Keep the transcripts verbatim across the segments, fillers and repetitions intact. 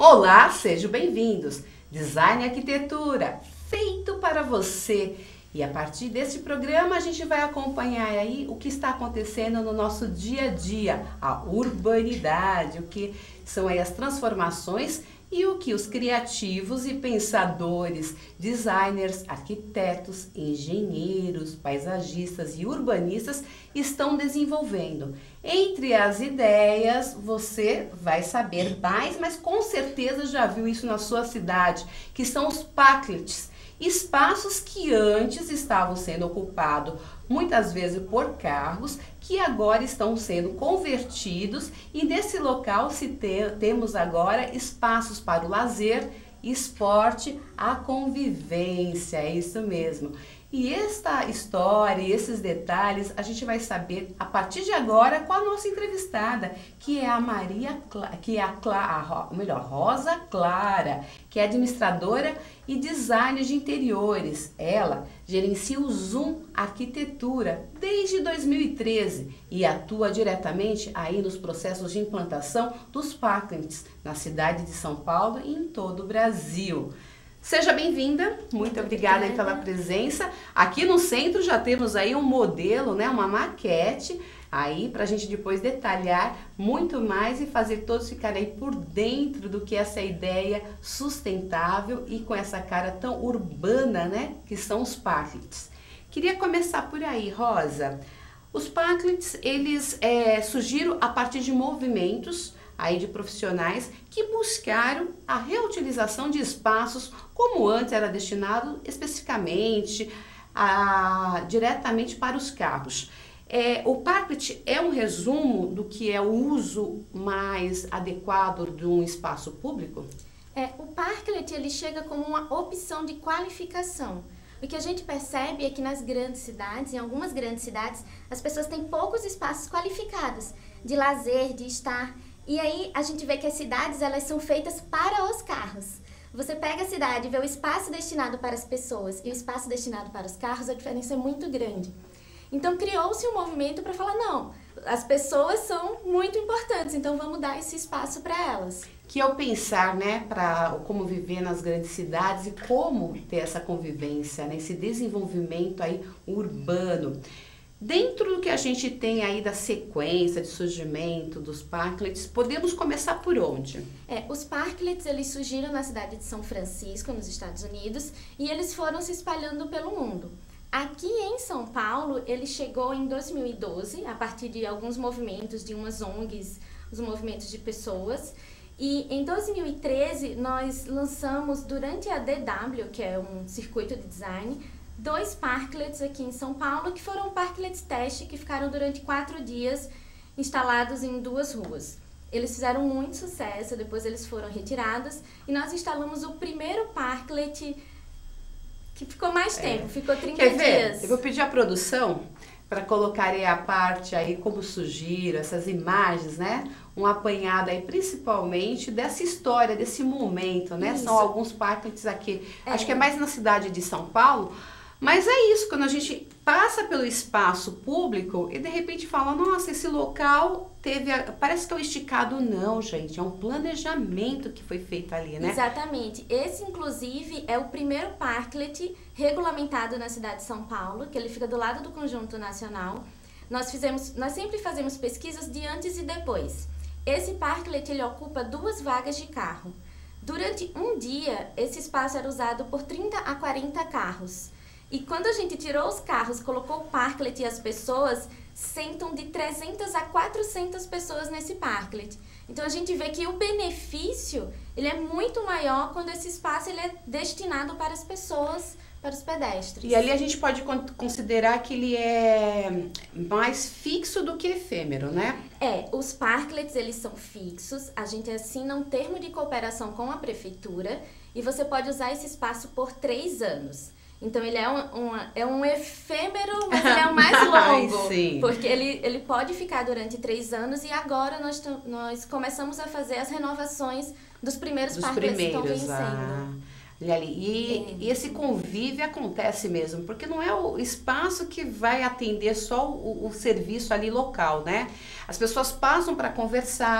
Olá, sejam bem-vindos! Design e Arquitetura, feito para você. E a partir desse programa a gente vai acompanhar aí o que está acontecendo no nosso dia a dia, a urbanidade, o que são aí as transformações e o que os criativos e pensadores, designers, arquitetos, engenheiros, paisagistas e urbanistas estão desenvolvendo. Entre as ideias, você vai saber mais, mas com certeza já viu isso na sua cidade, que são os parklets, espaços que antes estavam sendo ocupados muitas vezes por carros, que agora estão sendo convertidos, e nesse local se te, temos agora espaços para o lazer, esporte, a convivência, é isso mesmo. E esta história e esses detalhes a gente vai saber a partir de agora com a nossa entrevistada, que é a Maria, Cla que é a, Cla a ou melhor, Rosa Clara, que é administradora e designer de interiores. Ela gerencia o Zoom Arquitetura desde dois mil e treze e atua diretamente aí nos processos de implantação dos parklets na cidade de São Paulo e em todo o Brasil. Seja bem-vinda, muito obrigada aí pela presença. Aqui no centro já temos aí um modelo, né, uma maquete, aí para a gente depois detalhar muito mais e fazer todos ficarem aí por dentro do que é essa ideia sustentável e com essa cara tão urbana, né, que são os parklets. Queria começar por aí, Rosa. Os parklets, eles é, surgiram a partir de movimentos aí de profissionais que buscaram a reutilização de espaços como antes era destinado especificamente a, diretamente para os carros. É, o parklet é um resumo do que é o uso mais adequado de um espaço público? É, o parklet ele chega como uma opção de qualificação. O que a gente percebe é que nas grandes cidades, em algumas grandes cidades, as pessoas têm poucos espaços qualificados de lazer, de estar. E aí a gente vê que as cidades elas são feitas para os carros. Você pega a cidade e vê o espaço destinado para as pessoas e o espaço destinado para os carros, a diferença é muito grande. Então criou-se um movimento para falar, não, as pessoas são muito importantes, então vamos dar esse espaço para elas. Que é o pensar, né, para como viver nas grandes cidades e como ter essa convivência, né, esse desenvolvimento aí urbano. Dentro do que a gente tem aí da sequência de surgimento dos parklets, podemos começar por onde? É, os parklets eles surgiram na cidade de São Francisco, nos Estados Unidos, e eles foram se espalhando pelo mundo. Aqui em São Paulo, ele chegou em dois mil e doze, a partir de alguns movimentos, de umas O N Gs, os movimentos de pessoas. E em dois mil e treze, nós lançamos, durante a D W, que é um circuito de design, dois parklets aqui em São Paulo, que foram parklets teste, que ficaram durante quatro dias instalados em duas ruas. Eles fizeram muito sucesso, depois eles foram retirados, e nós instalamos o primeiro parklet que ficou mais tempo, é. ficou trinta Quer ver? dias. Eu vou pedir a produção para colocar aí a parte aí, como surgiram essas imagens, né? Um apanhado aí, principalmente dessa história, desse momento, né? Isso. São alguns parklets aqui, é. acho que é mais na cidade de São Paulo. Mas é isso, quando a gente passa pelo espaço público e de repente fala, nossa, esse local teve, a... parece que é um esticado. Não, gente, é um planejamento que foi feito ali, né? Exatamente. Esse, inclusive, é o primeiro parklet regulamentado na cidade de São Paulo, que ele fica do lado do Conjunto Nacional. Nós, fizemos, nós sempre fazemos pesquisas de antes e depois. Esse parklet, ele ocupa duas vagas de carro. Durante um dia, esse espaço era usado por trinta a quarenta carros. E quando a gente tirou os carros, colocou o parklet e as pessoas, sentam de trezentas a quatrocentas pessoas nesse parklet. Então a gente vê que o benefício ele é muito maior quando esse espaço ele é destinado para as pessoas, para os pedestres. E ali a gente pode considerar que ele é mais fixo do que efêmero, né? É, os parklets eles são fixos, a gente assina um termo de cooperação com a prefeitura e você pode usar esse espaço por três anos. Então ele é um, um, é um efêmero, mas ele é o mais longo, Sim. porque ele, ele pode ficar durante três anos e agora nós, nós começamos a fazer as renovações dos primeiros dos parklets primeiros, que estão vencendo. Ah. E, é. e esse convívio acontece mesmo, porque não é o espaço que vai atender só o, o serviço ali local, né? As pessoas passam para conversar,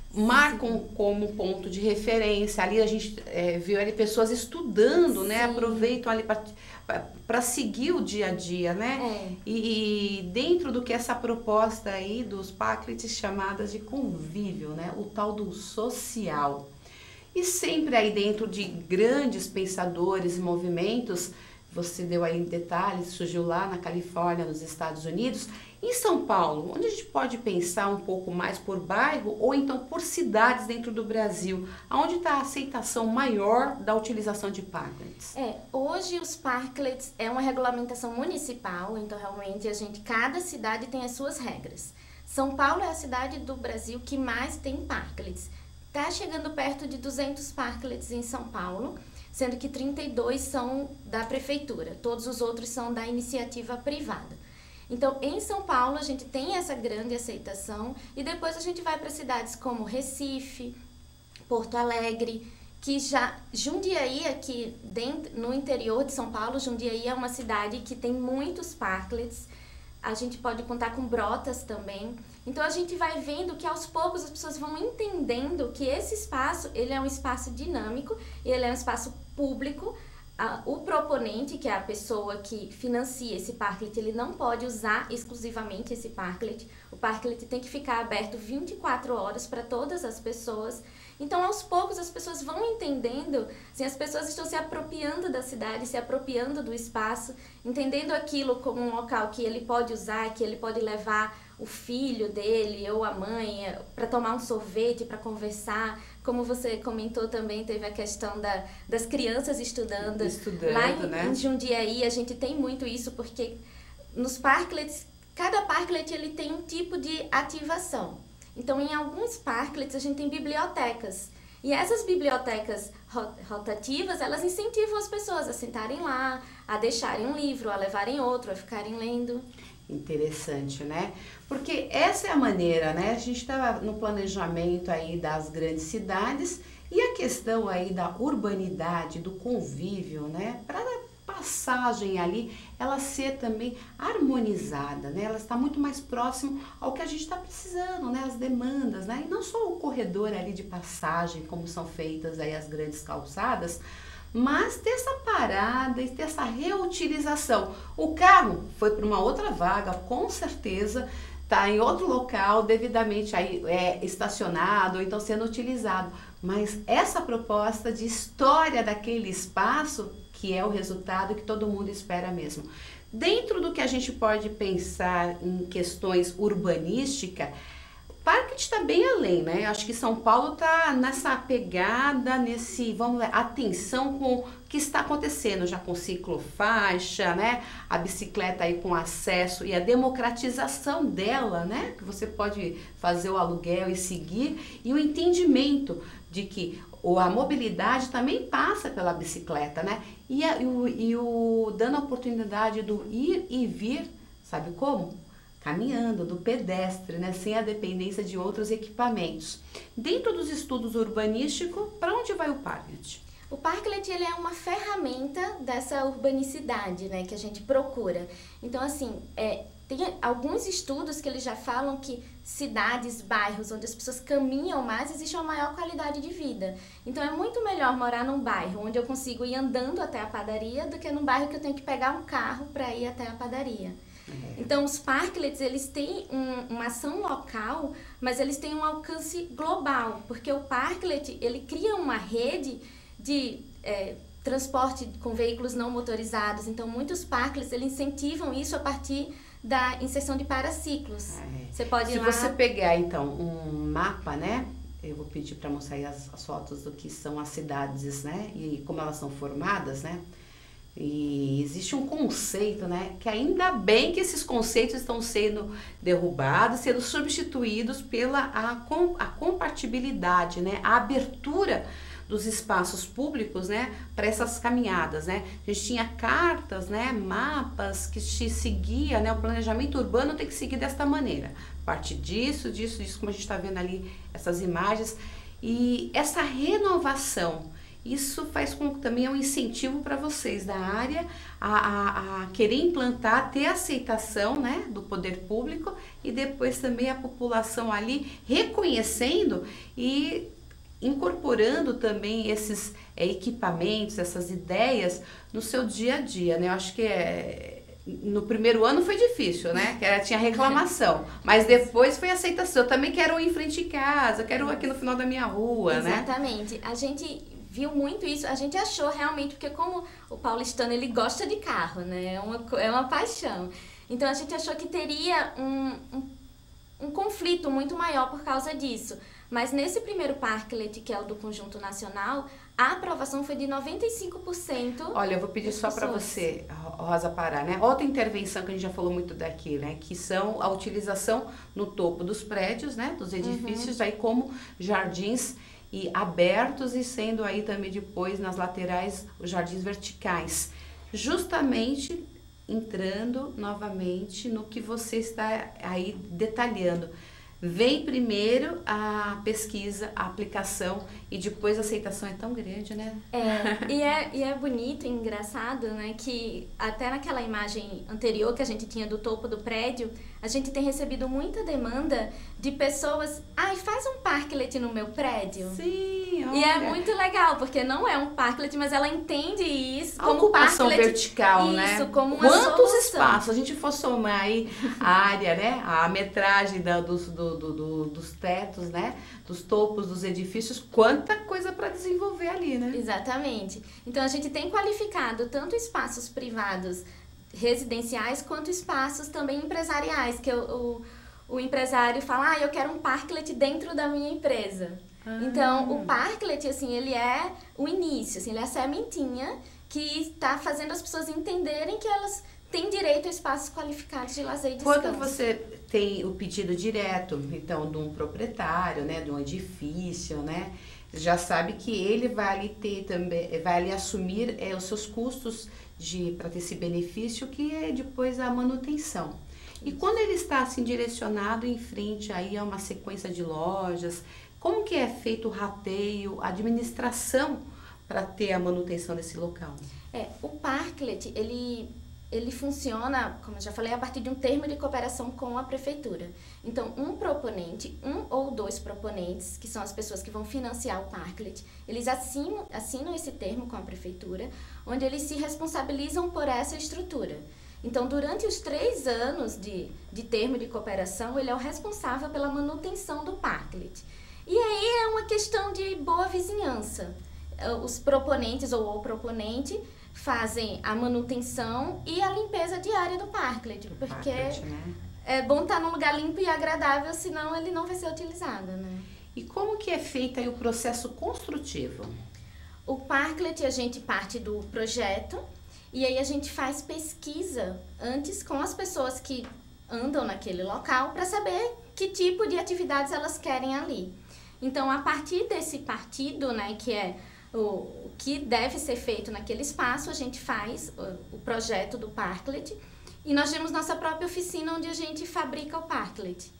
marcam como ponto de referência. Ali a gente é, viu ali pessoas estudando, né? Aproveitam ali para seguir o dia a dia, né? É. E, e dentro do que essa proposta aí dos Parklets chamadas de convívio, né? O tal do social. E sempre aí dentro de grandes pensadores e movimentos, você deu aí detalhes, surgiu lá na Califórnia, nos Estados Unidos. Em São Paulo, onde a gente pode pensar um pouco mais por bairro ou então por cidades dentro do Brasil, onde está a aceitação maior da utilização de Parklets? É, hoje os Parklets é uma regulamentação municipal, então realmente a gente, cada cidade tem as suas regras. São Paulo é a cidade do Brasil que mais tem Parklets. Está chegando perto de duzentos Parklets em São Paulo, sendo que trinta e dois são da prefeitura, todos os outros são da iniciativa privada. Então, em São Paulo, a gente tem essa grande aceitação e depois a gente vai para cidades como Recife, Porto Alegre, que já... Jundiaí, aqui dentro, no interior de São Paulo, Jundiaí é uma cidade que tem muitos Parklets. A gente pode contar com Brotas também. Então, a gente vai vendo que aos poucos as pessoas vão entendendo que esse espaço, ele é um espaço dinâmico, ele é um espaço público. O proponente, que é a pessoa que financia esse Parklet, ele não pode usar exclusivamente esse Parklet. O Parklet tem que ficar aberto vinte e quatro horas para todas as pessoas. Então, aos poucos, as pessoas vão entendendo, assim, as pessoas estão se apropriando da cidade, se apropriando do espaço, entendendo aquilo como um local que ele pode usar, que ele pode levar o filho dele ou a mãe para tomar um sorvete, para conversar. Como você comentou também, teve a questão da, das crianças estudando. Estudando, Lá em, né? em Jundiaí, a gente tem muito isso, porque nos Parklets, cada Parklet ele tem um tipo de ativação. Então, em alguns Parklets, a gente tem bibliotecas. E essas bibliotecas rotativas, elas incentivam as pessoas a sentarem lá, a deixarem um livro, a levarem outro, a ficarem lendo. Interessante, né? Porque essa é a maneira, né? A gente está no planejamento aí das grandes cidades e a questão aí da urbanidade, do convívio, né? Para a passagem ali, ela ser também harmonizada, né? Ela está muito mais próximo ao que a gente está precisando, né? As demandas, né? E não só o corredor ali de passagem, como são feitas aí as grandes calçadas, mas ter essa parada e ter essa reutilização. O carro foi para uma outra vaga, com certeza está em outro local, devidamente aí, é, estacionado ou então sendo utilizado. Mas essa proposta de história daquele espaço, que é o resultado que todo mundo espera mesmo. Dentro do que a gente pode pensar em questões urbanísticas, Parklet está bem além, né? Acho que São Paulo está nessa pegada, nesse, vamos lá, atenção com o que está acontecendo, já com ciclofaixa, né? A bicicleta aí com acesso e a democratização dela, né? Que você pode fazer o aluguel e seguir, e o entendimento de que a mobilidade também passa pela bicicleta, né? E, a, e, o, e o dando a oportunidade do ir e vir, sabe como? Caminhando, do pedestre, né, sem a dependência de outros equipamentos. Dentro dos estudos urbanísticos, para onde vai o Parklet? O Parklet, ele é uma ferramenta dessa urbanicidade, né, que a gente procura. Então, assim, é, tem alguns estudos que eles já falam que cidades, bairros onde as pessoas caminham mais, existe uma maior qualidade de vida. Então, é muito melhor morar num bairro onde eu consigo ir andando até a padaria do que num bairro que eu tenho que pegar um carro para ir até a padaria. Então, os Parklets, eles têm um, uma ação local, mas eles têm um alcance global, porque o Parklet, ele cria uma rede de é, transporte com veículos não motorizados. Então, muitos Parklets, eles incentivam isso a partir da inserção de paraciclos. É. Você pode ir Se lá... você pegar, então, um mapa, né? Eu vou pedir para mostrar aí as, as fotos do que são as cidades, né? E como elas são formadas, né? E existe um conceito, né, que ainda bem que esses conceitos estão sendo derrubados, sendo substituídos pela a, com, a compatibilidade, né, a abertura dos espaços públicos, né, para essas caminhadas, né. A gente tinha cartas, né, mapas que te seguia, né, o planejamento urbano tem que seguir desta maneira, a partir disso, disso, disso, como a gente está vendo ali essas imagens, e essa renovação isso faz com que também é um incentivo para vocês da área a, a, a querer implantar, ter aceitação, né, do poder público e depois também a população ali reconhecendo e incorporando também esses é, equipamentos, essas ideias no seu dia a dia, né? Eu acho que é... No primeiro ano foi difícil, né? Que era, tinha reclamação, mas depois foi aceitação. Eu também quero ir em frente de casa, quero aqui no final da minha rua, Exatamente. né? A gente viu muito isso, a gente achou realmente, porque como o paulistano, ele gosta de carro, né? É uma, é uma paixão. Então a gente achou que teria um, um, um conflito muito maior por causa disso. Mas nesse primeiro parklet, que é o do Conjunto Nacional, a aprovação foi de noventa e cinco por cento. Olha, eu vou pedir só para você, Rosa Pará, né? Outra intervenção que a gente já falou muito daqui, né? Que são a utilização no topo dos prédios, né? Dos edifícios, uhum. aí como jardins e abertos e sendo aí também depois nas laterais os jardins verticais. Justamente entrando novamente no que você está aí detalhando. Vem primeiro a pesquisa, a aplicação e depois a aceitação é tão grande, né? É, e é, e é bonito e engraçado, né? Que até naquela imagem anterior que a gente tinha do topo do prédio, a gente tem recebido muita demanda de pessoas, ai, faz um parklet no meu prédio. Sim, olha. E é muito legal, porque não é um parklet, mas ela entende isso a como ocupação parklet, vertical, isso, né? Isso, como uma Quantos solução. espaços? A gente for somar aí a área, né? A metragem da, dos, do, do, do, dos tetos, né? Dos topos dos edifícios, quanta coisa para desenvolver ali, né? Exatamente. Então a gente tem qualificado tanto espaços privados residenciais quanto espaços também empresariais, que o, o, o empresário fala, ah, eu quero um parklet dentro da minha empresa. Ah. Então, o parklet, assim, ele é o início, assim, ele é a sementinha que está fazendo as pessoas entenderem que elas têm direito a espaços qualificados de lazer e descanso. Quando você tem o pedido direto, então, de um proprietário, né, de um edifício, né, já sabe que ele vai ali ter também, vai ali assumir é, os seus custos para ter esse benefício, que é depois a manutenção. E quando ele está assim direcionado em frente aí a uma sequência de lojas, como que é feito o rateio, a administração para ter a manutenção desse local? É, o parklet, ele, ele funciona, como eu já falei, a partir de um termo de cooperação com a prefeitura. Então, um proponente, um ou dois proponentes, que são as pessoas que vão financiar o parklet, eles assinam, assinam esse termo com a prefeitura, onde eles se responsabilizam por essa estrutura. Então, durante os três anos de, de termo de cooperação, ele é o responsável pela manutenção do parklet. E aí é uma questão de boa vizinhança. Os proponentes ou o proponente fazem a manutenção e a limpeza diária do parklet, do porque parklet, né? É bom estar num lugar limpo e agradável, senão ele não vai ser utilizado, né? E como que é feito aí o processo construtivo? O parklet, a gente parte do projeto e aí a gente faz pesquisa antes com as pessoas que andam naquele local para saber que tipo de atividades elas querem ali. Então, a partir desse partido, né, que é o, o que deve ser feito naquele espaço, a gente faz o, o projeto do parklet e nós temos nossa própria oficina onde a gente fabrica o parklet.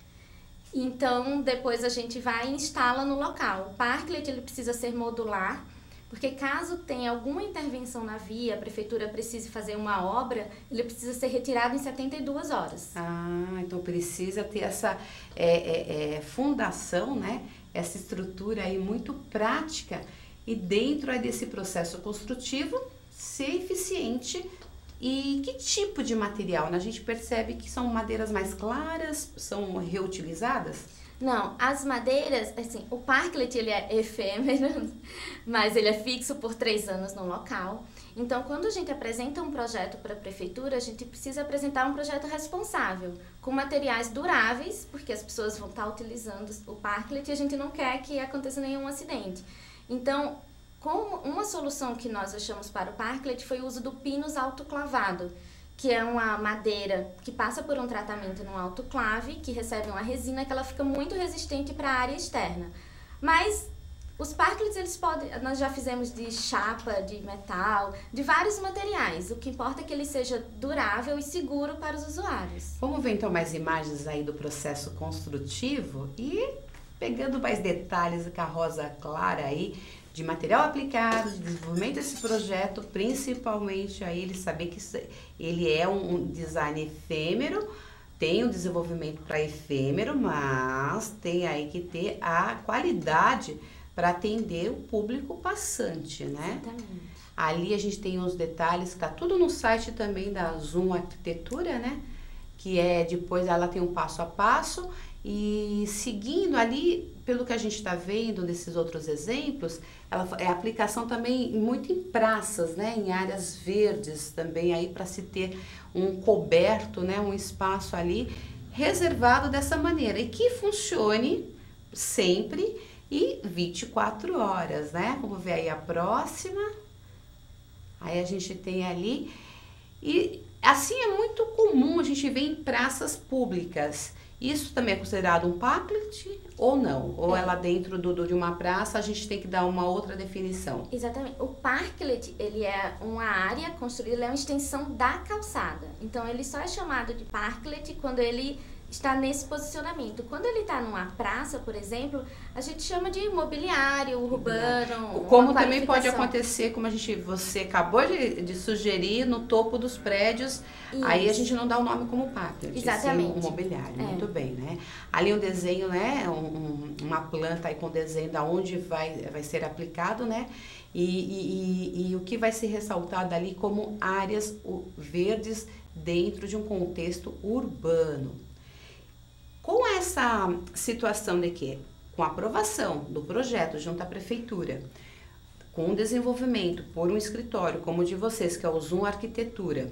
Então, depois a gente vai e instala no local. O parklet, ele precisa ser modular, porque caso tenha alguma intervenção na via, a prefeitura precise fazer uma obra, ele precisa ser retirado em setenta e duas horas. Ah, então precisa ter essa é, é, é, fundação, né? Essa estrutura aí muito prática e dentro aí desse processo construtivo ser eficiente. E que tipo de material? A gente percebe que são madeiras mais claras, são reutilizadas? Não, as madeiras, assim, o parklet ele é efêmero, mas ele é fixo por três anos no local. Então, quando a gente apresenta um projeto para a prefeitura, a gente precisa apresentar um projeto responsável, com materiais duráveis, porque as pessoas vão estar utilizando o parklet e a gente não quer que aconteça nenhum acidente. Então, como uma solução que nós achamos para o parklet foi o uso do pinus autoclavado, que é uma madeira que passa por um tratamento no autoclave, que recebe uma resina que ela fica muito resistente para a área externa. Mas os parklets, eles podem, nós já fizemos de chapa, de metal, de vários materiais. O que importa é que ele seja durável e seguro para os usuários. Vamos ver então mais imagens aí do processo construtivo e pegando mais detalhes com a Rosa Clara aí, de material aplicado, de desenvolvimento desse projeto, principalmente aí ele saber que ele é um design efêmero, tem um desenvolvimento para efêmero, mas tem aí que ter a qualidade para atender o público passante, né? Exatamente. Ali a gente tem os detalhes, tá tudo no site também da Zoom Arquitetura, né? Que é, depois ela tem um passo a passo e seguindo ali, pelo que a gente está vendo nesses outros exemplos, ela é aplicação também muito em praças, né? Em áreas verdes também, aí para se ter um coberto, né? Um espaço ali reservado dessa maneira e que funcione sempre e vinte e quatro horas, né? Vamos ver aí a próxima. Aí a gente tem ali, e assim é muito comum a gente ver em praças públicas. Isso também é considerado um parklet ou não? Ou é lá dentro do, do, de uma praça a gente tem que dar uma outra definição? Exatamente. O parklet, ele é uma área construída, ele é uma extensão da calçada. Então ele só é chamado de parklet quando ele está nesse posicionamento. Quando ele está numa praça, por exemplo, a gente chama de mobiliário urbano. Como também pode acontecer, como a gente, você acabou de, de sugerir, no topo dos prédios, isso. Aí a gente não dá o nome como parklet, exatamente, sim, um mobiliário, é. Muito bem, né? Ali um desenho, né, um, uma planta aí com desenho da onde vai, vai ser aplicado, né? E, e, e, e o que vai ser ressaltado ali como áreas verdes dentro de um contexto urbano. Com essa situação de que, com a aprovação do projeto junto à prefeitura, com o desenvolvimento por um escritório como o de vocês, que é o Zoom Arquitetura,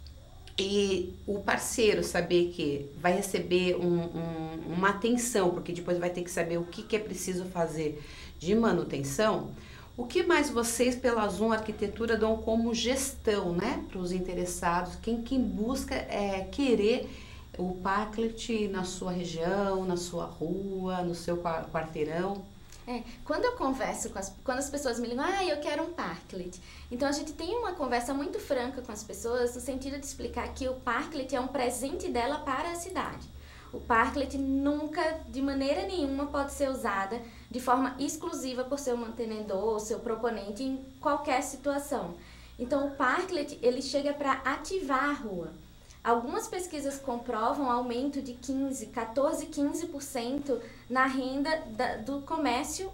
e o parceiro saber que vai receber um, um, uma atenção, porque depois vai ter que saber o que, que é preciso fazer de manutenção, o que mais vocês pela Zoom Arquitetura dão como gestão, né, para os interessados, quem, quem busca é, querer o parklet na sua região, na sua rua, no seu quarteirão? É, quando eu converso com as, quando as pessoas me ligam, ah, eu quero um parklet. Então a gente tem uma conversa muito franca com as pessoas no sentido de explicar que o parklet é um presente dela para a cidade. O parklet nunca, de maneira nenhuma, pode ser usada de forma exclusiva por seu mantenedor ou seu proponente em qualquer situação. Então o parklet, ele chega para ativar a rua. Algumas pesquisas comprovam aumento de quinze, quatorze, quinze por cento na renda da, do comércio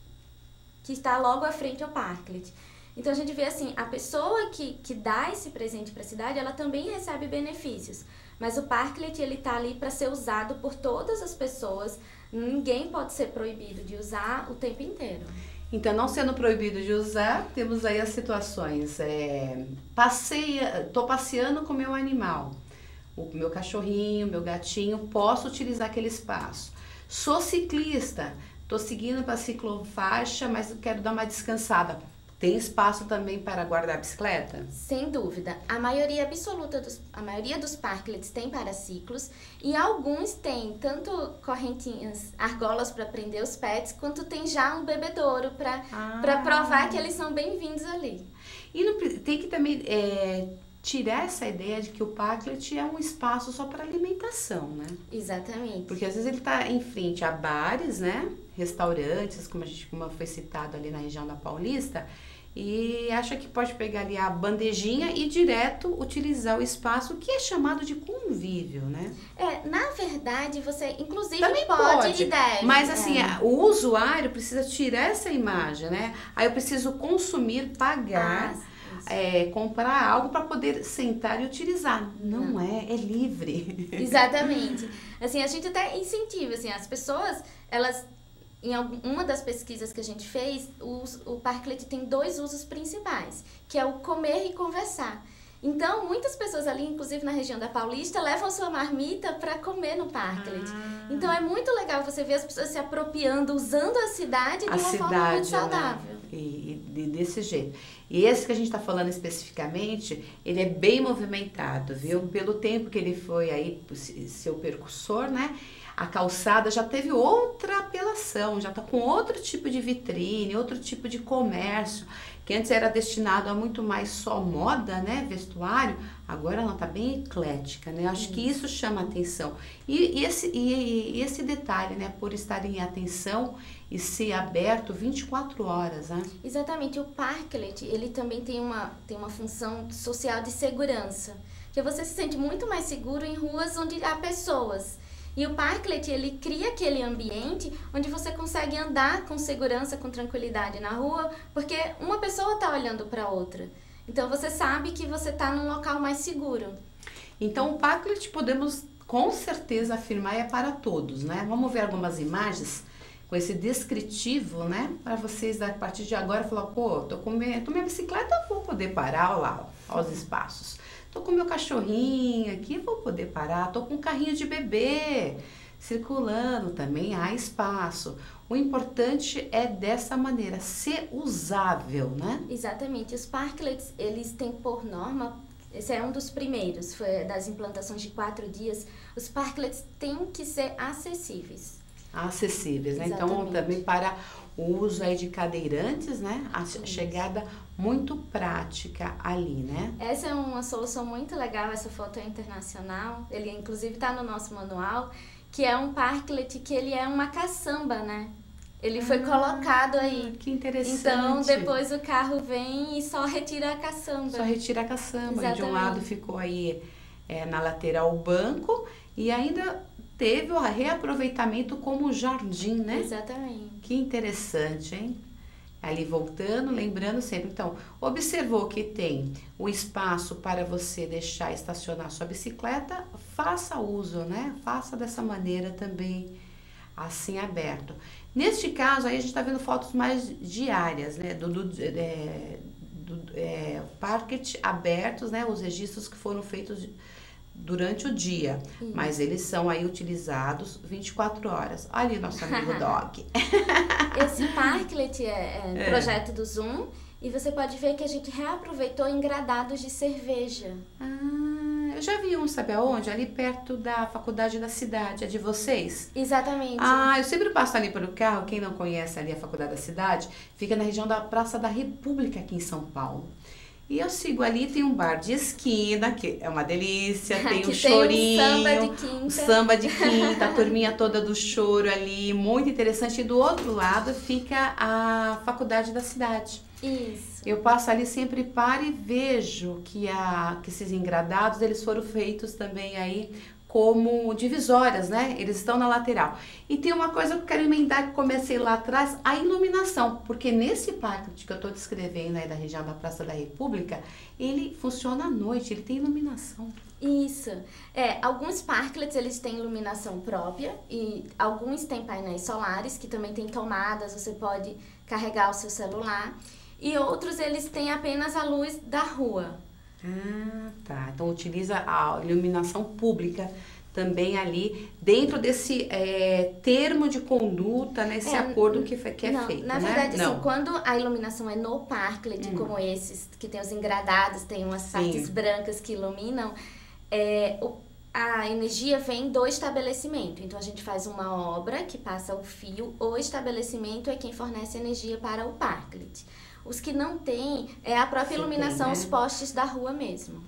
que está logo à frente ao parklet. Então a gente vê assim, a pessoa que, que dá esse presente para a cidade, ela também recebe benefícios. Mas o parklet, ele está ali para ser usado por todas as pessoas, ninguém pode ser proibido de usar o tempo inteiro. Então, não sendo proibido de usar, temos aí as situações, é, passeia, tô passeando com o meu animal, o meu cachorrinho, meu gatinho, posso utilizar aquele espaço. Sou ciclista, tô seguindo para a ciclofaixa, mas quero dar uma descansada. Tem espaço também para guardar a bicicleta? Sem dúvida. A maioria absoluta dos, a maioria dos parklets tem paraciclos e alguns têm tanto correntinhas, argolas para prender os pets, quanto tem já um bebedouro para ah. para provar que eles são bem-vindos ali. E não, tem que também é, tirar essa ideia de que o parklet é um espaço só para alimentação, né? Exatamente. Porque às vezes ele está em frente a bares, né? Restaurantes, como a gente como foi citado ali na região da Paulista, e acha que pode pegar ali a bandejinha e direto utilizar o espaço que é chamado de convívio, né? É, na verdade, você inclusive Também pode, pode e deve. Mas assim, é. o usuário precisa tirar essa imagem, né? Aí eu preciso consumir, pagar, ah, é, comprar algo para poder sentar e utilizar. Não, Não é, é livre. Exatamente. Assim, a gente até incentiva, assim, as pessoas, elas... Em uma das pesquisas que a gente fez, o, o parklet tem dois usos principais, que é o comer e conversar. Então, muitas pessoas ali, inclusive na região da Paulista, levam sua marmita para comer no parklet. Ah. Então, é muito legal você ver as pessoas se apropriando, usando a cidade de a uma cidade, forma muito saudável. Né? E, e desse jeito. E esse que a gente está falando especificamente, ele é bem movimentado, viu? Pelo tempo que ele foi aí, seu percussor, né? a calçada já teve outra apelação, já está com outro tipo de vitrine, outro tipo de comércio, que antes era destinado a muito mais só moda, né, vestuário, agora ela está bem eclética, né, acho que isso chama atenção. E, e, esse, e, e esse detalhe, né, por estar em atenção e ser aberto vinte e quatro horas, né? Exatamente, o parklet, ele também tem uma, tem uma função social de segurança, que você se sente muito mais seguro em ruas onde há pessoas. E o parklet, ele cria aquele ambiente onde você consegue andar com segurança, com tranquilidade na rua, porque uma pessoa está olhando para outra. Então você sabe que você está num local mais seguro. Então o parklet podemos com certeza afirmar é para todos, né? Vamos ver algumas imagens com esse descritivo, né? Para vocês a partir de agora falar, pô, tô com minha, tô minha bicicleta, vou poder parar, olha lá, ó, os espaços. Tô com meu cachorrinho aqui, vou poder parar. Tô com um carrinho de bebê circulando, também há espaço. O importante é dessa maneira, ser usável, né? Exatamente. Os parklets, eles têm por norma, esse é um dos primeiros, foi das implantações de quatro dias, os parklets têm que ser acessíveis. Acessíveis, né? Então Exatamente. também para o uso aí de cadeirantes, né? A Isso. chegada muito prática ali, né? Essa é uma solução muito legal, essa foto é internacional, ele inclusive está no nosso manual, que é um parklet que ele é uma caçamba, né? Ele foi Ah, colocado aí. Que interessante. Então depois o carro vem e só retira a caçamba. Só retira a caçamba. E de um Exatamente. lado ficou aí é, na lateral o banco e ainda teve o reaproveitamento como jardim, né? Exatamente. Que interessante, hein? Ali voltando, lembrando sempre, então, observou que tem o espaço para você deixar estacionar sua bicicleta, faça uso, né? Faça dessa maneira também, assim, aberto. Neste caso, aí a gente está vendo fotos mais diárias, né? Do, do, é, do é, parquet abertos, né? Os registros que foram feitos durante o dia, Isso. Mas eles são aí utilizados vinte e quatro horas. Olha aí nosso amigo Dog. Esse parklet é, é um É. projeto do Zoom e você pode ver que a gente reaproveitou engradados de cerveja. Ah, eu já vi um, sabe aonde? Ali perto da faculdade da cidade. É de vocês? Exatamente. Ah, eu sempre passo ali pelo carro. Quem não conhece ali a faculdade da cidade, fica na região da Praça da República aqui em São Paulo. E eu sigo ali, tem um bar de esquina, que é uma delícia, tem Que um chorinho, tem um samba de quinta. o samba de quinta, a turminha toda do choro ali, muito interessante. E do outro lado fica a faculdade da cidade. Isso. Eu passo ali, sempre paro e vejo que, a, que esses engradados, eles foram feitos também aí como divisórias, né? Eles estão na lateral. E tem uma coisa que eu quero emendar, que comecei lá atrás, a iluminação. Porque nesse parque que eu estou descrevendo aí da região da Praça da República, ele funciona à noite, ele tem iluminação. Isso. É, alguns parklets, eles têm iluminação própria e alguns têm painéis solares, que também tem tomadas, você pode carregar o seu celular. E outros, eles têm apenas a luz da rua. Ah, tá. Então utiliza a iluminação pública também ali dentro desse é, termo de conduta, nesse É, acordo que, que é não, feito, na né? verdade, Não. assim, quando a iluminação é no parklet, Hum. como esses, que tem os engradados, tem umas Sim. partes brancas que iluminam, é, o, a energia vem do estabelecimento. Então, a gente faz uma obra que passa o fio, o estabelecimento é quem fornece energia para o parklet. Os que não têm, é a própria Sim, iluminação, tem, né? os postes da rua mesmo.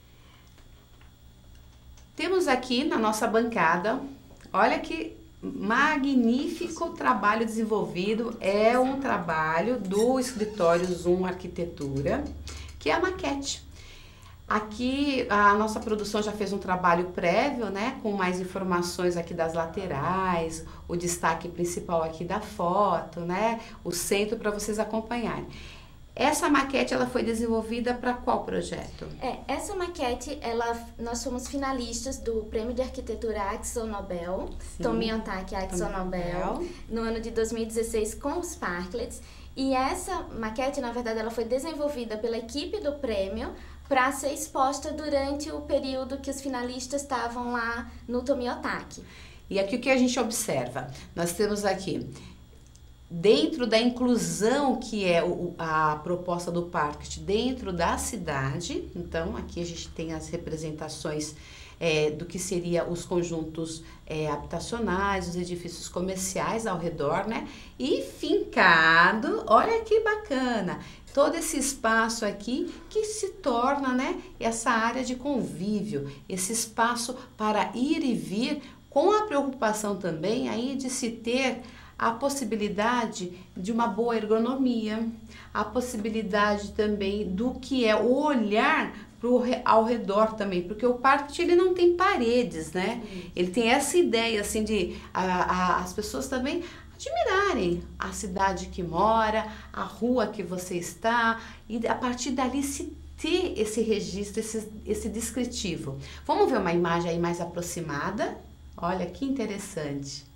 Temos aqui na nossa bancada, olha que magnífico trabalho desenvolvido. É um trabalho do escritório Zoom Arquitetura, que é a maquete. Aqui a nossa produção já fez um trabalho prévio, né, com mais informações aqui das laterais, o destaque principal aqui da foto, né, o centro para vocês acompanharem. Essa maquete, ela foi desenvolvida para qual projeto? É, essa maquete, ela, nós fomos finalistas do Prêmio de Arquitetura Akzo Nobel, Sim. Tomiotaki Akzo Nobel, no ano de dois mil e dezesseis com os parklets. E essa maquete, na verdade, ela foi desenvolvida pela equipe do prêmio para ser exposta durante o período que os finalistas estavam lá no Tomiotaki. E aqui o que a gente observa? Nós temos aqui, dentro da inclusão que é o, a proposta do parque dentro da cidade, então aqui a gente tem as representações é, do que seria os conjuntos é, habitacionais, os edifícios comerciais ao redor, né? E fincado, olha que bacana, todo esse espaço aqui que se torna, né, essa área de convívio, esse espaço para ir e vir, com a preocupação também aí de se ter a possibilidade de uma boa ergonomia, a possibilidade também do que é o olhar pro, ao redor também, porque o parque ele não tem paredes, né? Ele tem essa ideia assim de a, a, as pessoas também admirarem a cidade que mora, a rua que você está, e a partir dali se ter esse registro, esse, esse descritivo. Vamos ver uma imagem aí mais aproximada? Olha que interessante.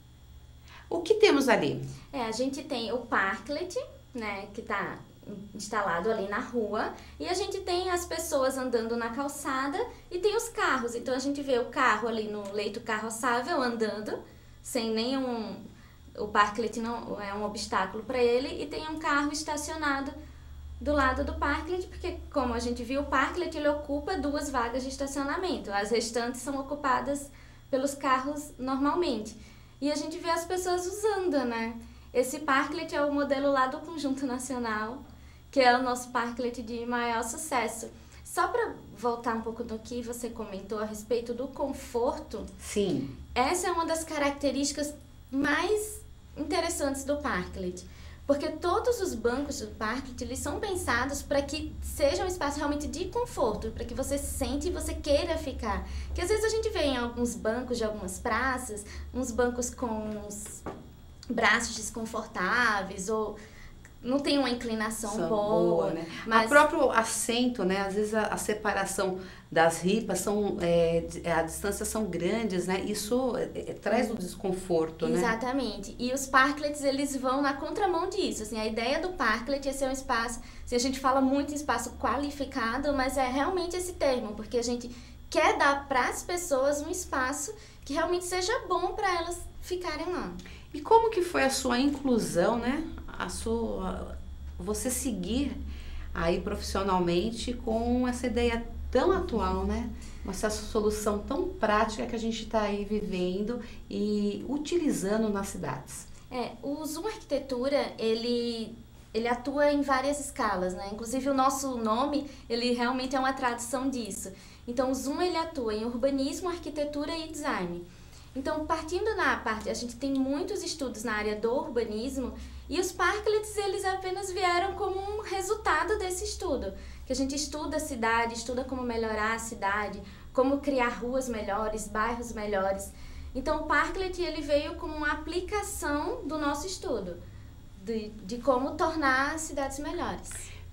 O que temos ali? É, a gente tem o parklet, né, que está instalado ali na rua, e a gente tem as pessoas andando na calçada e tem os carros. Então a gente vê o carro ali no leito carroçável andando, sem nenhum... O parklet não é um obstáculo para ele, e tem um carro estacionado do lado do parklet, porque como a gente viu, o parklet ele ocupa duas vagas de estacionamento, as restantes são ocupadas pelos carros normalmente. E a gente vê as pessoas usando, né? Esse parklet é o modelo lá do Conjunto Nacional, que é o nosso parklet de maior sucesso. Só para voltar um pouco do que você comentou a respeito do conforto. Sim. Essa é uma das características mais interessantes do parklet. Porque todos os bancos do parklet, eles são pensados para que seja um espaço realmente de conforto, para que você sente e você queira ficar. Que às vezes a gente vê em alguns bancos de algumas praças, uns bancos com os braços desconfortáveis ou não tem uma inclinação São boa, boa, né? Mas... O próprio assento, né? Às vezes a, a separação das ripas são, é, a distância são grandes, né? Isso é, é, traz um desconforto, né? Exatamente. E os parklets, eles vão na contramão disso. Assim, a ideia do parklet é ser um espaço, se a gente fala muito em espaço qualificado, mas é realmente esse termo, porque a gente quer dar para as pessoas um espaço que realmente seja bom para elas ficarem lá. E como que foi a sua inclusão, né? A sua, você seguir aí profissionalmente com essa ideia tão atual, né? Essa solução tão prática que a gente está aí vivendo e utilizando nas cidades. É, o Zoom Arquitetura, ele, ele atua em várias escalas, né? Inclusive o nosso nome, ele realmente é uma tradução disso. Então o Zoom, ele atua em urbanismo, arquitetura e design. Então, partindo na parte, a gente tem muitos estudos na área do urbanismo e os parklets, eles apenas vieram como um resultado desse estudo. Que a gente estuda a cidade, estuda como melhorar a cidade, como criar ruas melhores, bairros melhores. Então, o parklet, ele veio como uma aplicação do nosso estudo, de, de como tornar as cidades melhores.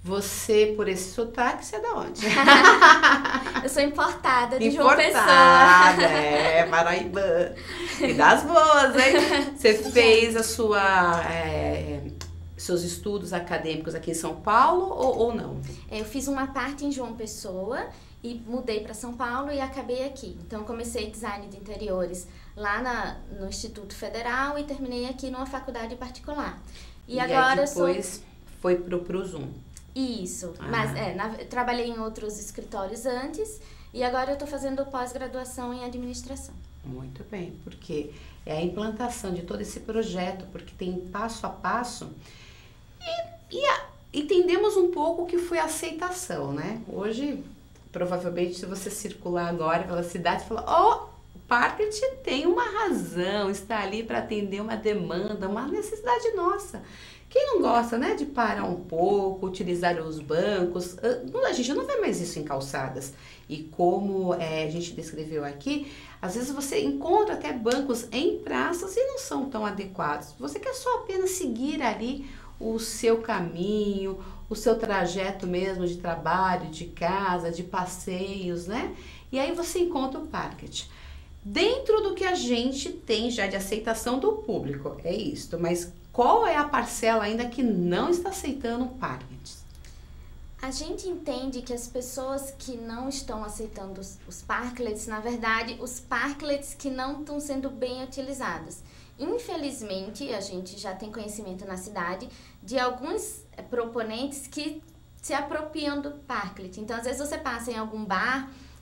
Você, por esse sotaque, você é da onde? Eu sou importada de importada, João Pessoa. É, paraibana. E das boas, hein? Você fez a sua, é, seus estudos acadêmicos aqui em São Paulo ou, ou não? Eu fiz uma parte em João Pessoa e mudei para São Paulo e acabei aqui. Então, comecei design de interiores lá na, no Instituto Federal e terminei aqui numa faculdade particular. E, e agora aí depois sou... foi pro, pro Zoom. Isso, Ah. mas é, na, eu trabalhei em outros escritórios antes e agora eu estou fazendo pós-graduação em administração. Muito bem, porque é a implantação de todo esse projeto, porque tem passo a passo e, e a, entendemos um pouco o que foi a aceitação, né? Hoje, provavelmente, se você circular agora pela cidade, fala, ó, oh, o parklet tem uma razão, está ali para atender uma demanda, uma necessidade nossa. Quem não gosta, né, de parar um pouco, utilizar os bancos, a gente não vê mais isso em calçadas. E como é, a gente descreveu aqui, às vezes você encontra até bancos em praças e não são tão adequados. Você quer só apenas seguir ali o seu caminho, o seu trajeto mesmo de trabalho, de casa, de passeios, né? E aí você encontra o parklet. Dentro do que a gente tem já de aceitação do público, é isso, mas qual é a parcela ainda que não está aceitando parklets? A gente entende que as pessoas que não estão aceitando os, os parklets, na verdade, os parklets que não estão sendo bem utilizados. Infelizmente, a gente já tem conhecimento na cidade de alguns proponentes que se apropriam do parklet. Então, às vezes você passa em algum bar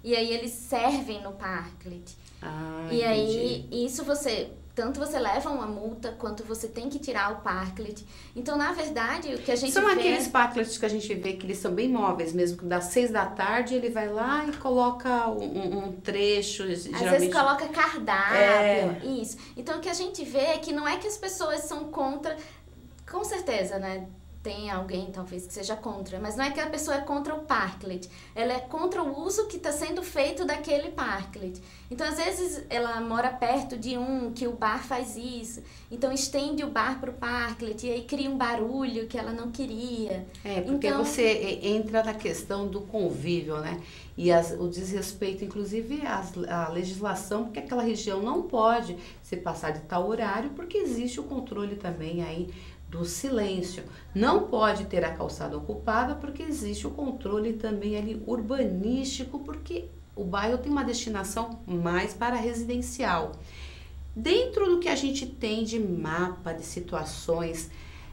e aí eles servem no parklet. Ah, e entendi. aí, isso você... Tanto você leva uma multa, quanto você tem que tirar o parklet. Então, na verdade, o que a gente São vê... aqueles parklets que a gente vê que eles são bem móveis mesmo, que das seis da tarde ele vai lá e coloca um, um trecho, Às geralmente... vezes coloca cardápio, É. isso. Então, o que a gente vê é que não é que as pessoas são contra... Com certeza, né? Tem alguém, talvez, que seja contra. Mas não é que a pessoa é contra o parklet. Ela é contra o uso que está sendo feito daquele parklet. Então, às vezes, ela mora perto de um que o bar faz isso. Então, estende o bar para o parklet e aí cria um barulho que ela não queria. É, porque então, você entra na questão do convívio, né? E as, o desrespeito, inclusive, às, à legislação, porque aquela região não pode se passar de tal horário, porque existe o controle também aí do silêncio. Não pode ter a calçada ocupada porque existe o controle também ali urbanístico, porque o bairro tem uma destinação mais para residencial. Dentro do que a gente tem de mapa de situações,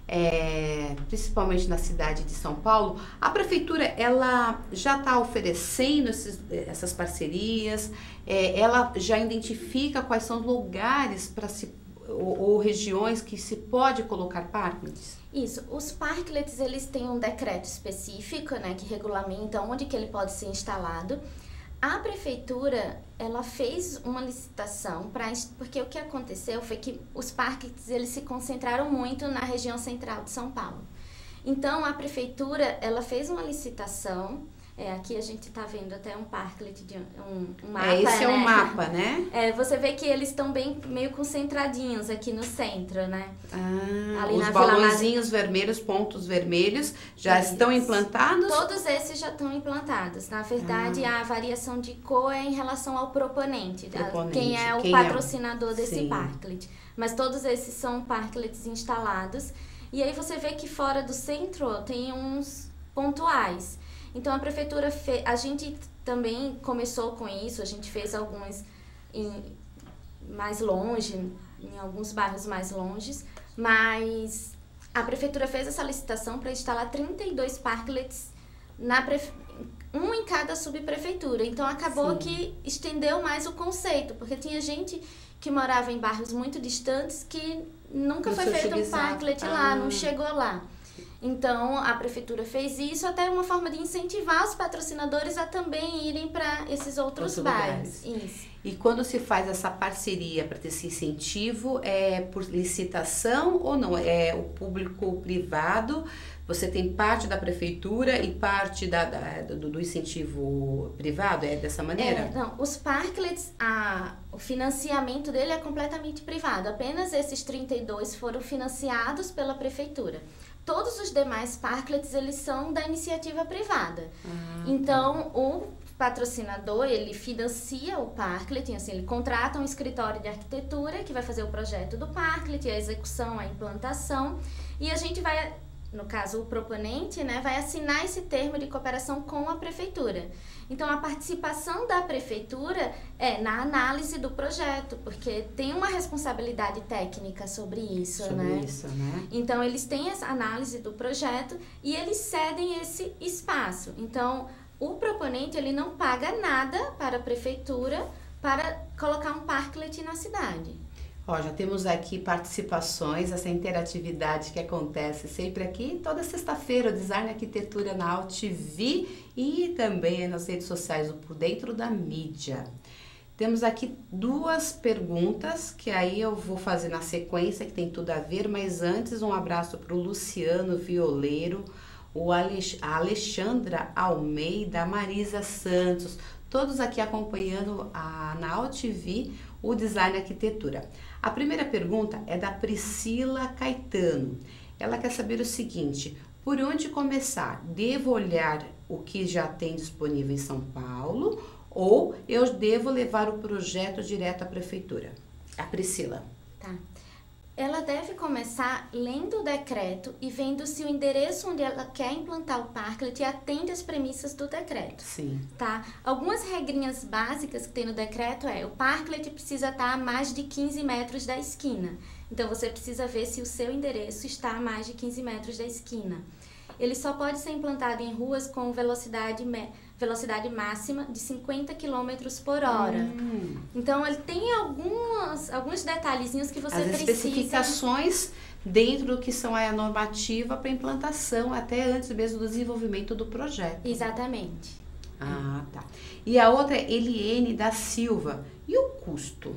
é, principalmente na cidade de São Paulo, a prefeitura ela já está oferecendo esses, essas parcerias, é, ela já identifica quais são os lugares para se Ou, ou regiões que se pode colocar parklets? Isso, os parklets eles têm um decreto específico, né, que regulamenta onde que ele pode ser instalado. A prefeitura, ela fez uma licitação para, porque o que aconteceu foi que os parklets eles se concentraram muito na região central de São Paulo. Então a prefeitura, ela fez uma licitação. É, aqui a gente tá vendo até um parklet, de um, um mapa, é, esse né? é um mapa, né? É, você vê que eles estão bem, meio concentradinhos aqui no centro, né? Ah, Ali os na balãozinhos vermelhos, pontos vermelhos, já Isso. estão implantados? Todos esses já estão implantados. Na verdade, ah. a variação de cor é em relação ao proponente, proponente. quem é o quem patrocinador é o... desse Sim. parklet. Mas todos esses são parklets instalados. E aí você vê que fora do centro tem uns pontuais. Então a prefeitura fez, a gente também começou com isso, a gente fez alguns em, mais longe, em alguns bairros mais longes, mas a prefeitura fez essa licitação para instalar trinta e dois parklets, na prefe... um em cada subprefeitura. Então acabou Sim. que estendeu mais o conceito, porque tinha gente que morava em bairros muito distantes que nunca não foi feito um parklet ah. lá, não chegou lá. Então, a prefeitura fez isso, até uma forma de incentivar os patrocinadores a também irem para esses outros Outro bairros. Isso. E quando se faz essa parceria para ter esse incentivo, é por licitação ou não? É o público privado? Você tem parte da prefeitura e parte da, da, do, do incentivo privado? É dessa maneira? É, não, os parklets, a, o financiamento dele é completamente privado. Apenas esses trinta e dois foram financiados pela prefeitura. Todos os demais parklets, eles são da iniciativa privada. Ah, então, tá. o patrocinador, ele financia o parklet, assim, ele contrata um escritório de arquitetura que vai fazer o projeto do parklet, a execução, a implantação, e a gente vai, no caso, o proponente, né, vai assinar esse termo de cooperação com a prefeitura. Então, a participação da prefeitura é na análise do projeto, porque tem uma responsabilidade técnica sobre isso, sobre né? isso, né? Então, eles têm essa análise do projeto e eles cedem esse espaço. Então, o proponente, ele não paga nada para a prefeitura para colocar um parklet na cidade. Ó, já temos aqui participações, essa interatividade que acontece sempre aqui, toda sexta-feira, o Design Arquitetura na Alt T V e também nas redes sociais, Por Dentro da Mídia. Temos aqui duas perguntas, que aí eu vou fazer na sequência, que tem tudo a ver, mas antes um abraço para o Luciano Violeiro, o Alex, a Alexandra Almeida, a Marisa Santos, todos aqui acompanhando a, na Alt T V o Design Arquitetura. A primeira pergunta é da Priscila Caetano. Ela quer saber o seguinte: por onde começar? Devo olhar o que já tem disponível em São Paulo ou eu devo levar o projeto direto à prefeitura? A Priscila. Tá. Ela deve começar lendo o decreto e vendo se o endereço onde ela quer implantar o parklet atende às premissas do decreto. Sim. Tá? Algumas regrinhas básicas que tem no decreto é: o parklet precisa estar a mais de quinze metros da esquina. Então, você precisa ver se o seu endereço está a mais de quinze metros da esquina. Ele só pode ser implantado em ruas com velocidade velocidade máxima de cinquenta quilômetros por hora. Hum. Então, ele tem algumas, alguns detalhezinhos que você As precisa... especificações dentro do que são a normativa para implantação, até antes mesmo do desenvolvimento do projeto. Exatamente. Ah, tá. E a outra é Eliene da Silva. E o custo?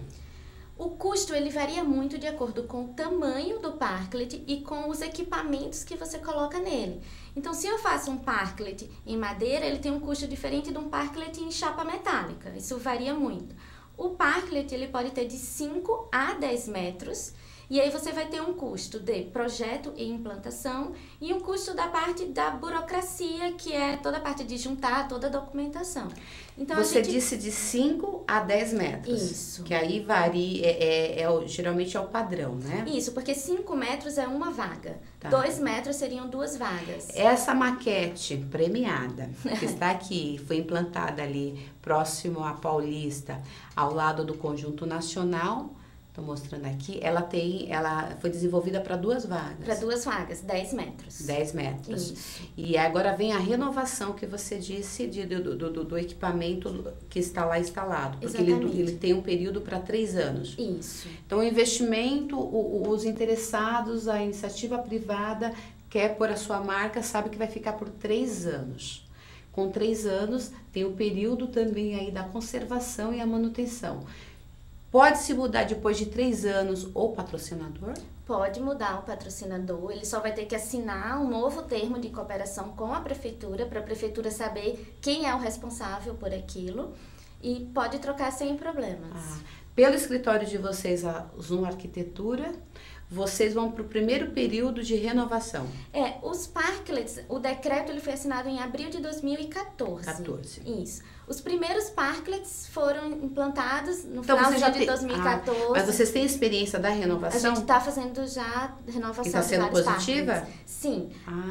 O custo, ele varia muito de acordo com o tamanho do parklet e com os equipamentos que você coloca nele. Então, se eu faço um parklet em madeira, ele tem um custo diferente de um parklet em chapa metálica. Isso varia muito. O parklet, ele pode ter de cinco a dez metros. E aí você vai ter um custo de projeto e implantação e um custo da parte da burocracia, que é toda a parte de juntar toda a documentação. Então, você a gente... disse de cinco a dez metros. Isso. Que aí varia, é, é, é, o- geralmente é o padrão, né? Isso, porque cinco metros é uma vaga. Tá. dois metros seriam duas vagas. Essa maquete premiada, que está aqui, foi implantada ali próximo à Paulista, ao lado do Conjunto Nacional. Estou mostrando aqui. Ela tem, ela foi desenvolvida para duas vagas. Para duas vagas, dez metros. dez metros. Isso. E agora vem a renovação que você disse de, do, do, do- do equipamento que está lá instalado. Porque ele, Exatamente. ele tem um período para três anos. Isso. Então, o investimento, o- o- os interessados, a iniciativa privada quer pôr a sua marca, sabe que vai ficar por três anos. Com três anos, tem o período também aí da conservação e a manutenção. Pode se mudar depois de três anos o patrocinador? Pode mudar o patrocinador, ele só vai ter que assinar um novo termo de cooperação com a prefeitura, para a prefeitura saber quem é o responsável por aquilo, e pode trocar sem problemas. Ah, pelo escritório de vocês, a Zoom Arquitetura, vocês vão para o primeiro período de renovação. É, os parklets, o decreto ele foi assinado em abril de dois mil e quatorze. quatorze. Isso. Os primeiros parklets foram implantados no Então, final você já de tem- dois mil e quatorze. Ah, mas vocês têm experiência da A renovação? gente está fazendo já renovação E tá de sendo vários positiva? parklets. Sim.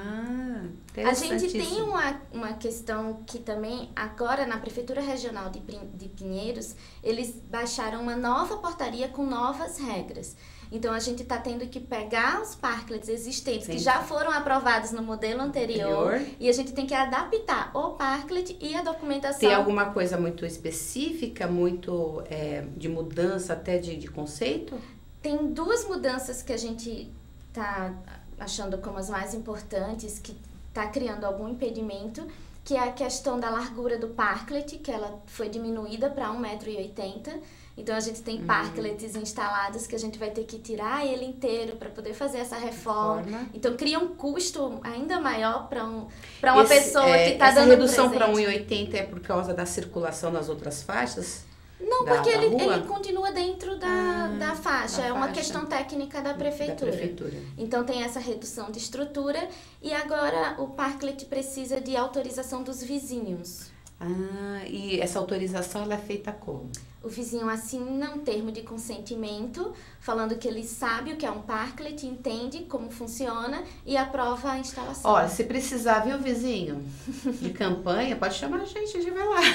Ah, A gente tem interessantíssimo. uma, uma questão que também, agora na Prefeitura Regional de, Prin- de Pinheiros, eles baixaram uma nova portaria com novas regras. Então, a gente está tendo que pegar os parklets existentes, Sim. que já foram aprovados no modelo anterior, Anterior. e a gente tem que adaptar o parklet e a documentação. Tem alguma coisa muito específica, muito é, de mudança até de, de conceito? Tem duas mudanças que a gente está achando como as mais importantes, que está criando algum impedimento, que é a questão da largura do parklet, que ela foi diminuída para um metro e oitenta. Então, a gente tem parklets instalados que a gente vai ter que tirar ele inteiro para poder fazer essa reforma. Reforma. Então, cria um custo ainda maior para um, para uma Esse, pessoa é, que está essa dando redução um para um presente. e oitenta é por causa da circulação nas outras faixas? Não, da- porque da ele, rua? ele continua dentro da, Ah, da faixa. da É uma faixa. questão técnica da prefeitura. Da prefeitura. Então, tem essa redução de estrutura. E agora, o parklet precisa de autorização dos vizinhos. Ah, e essa autorização ela é feita como? O vizinho assina um termo de consentimento, falando que ele sabe o que é um parklet, entende como funciona e aprova a instalação. Olha, se precisar, viu, vizinho, de campanha, pode chamar a gente, a gente vai lá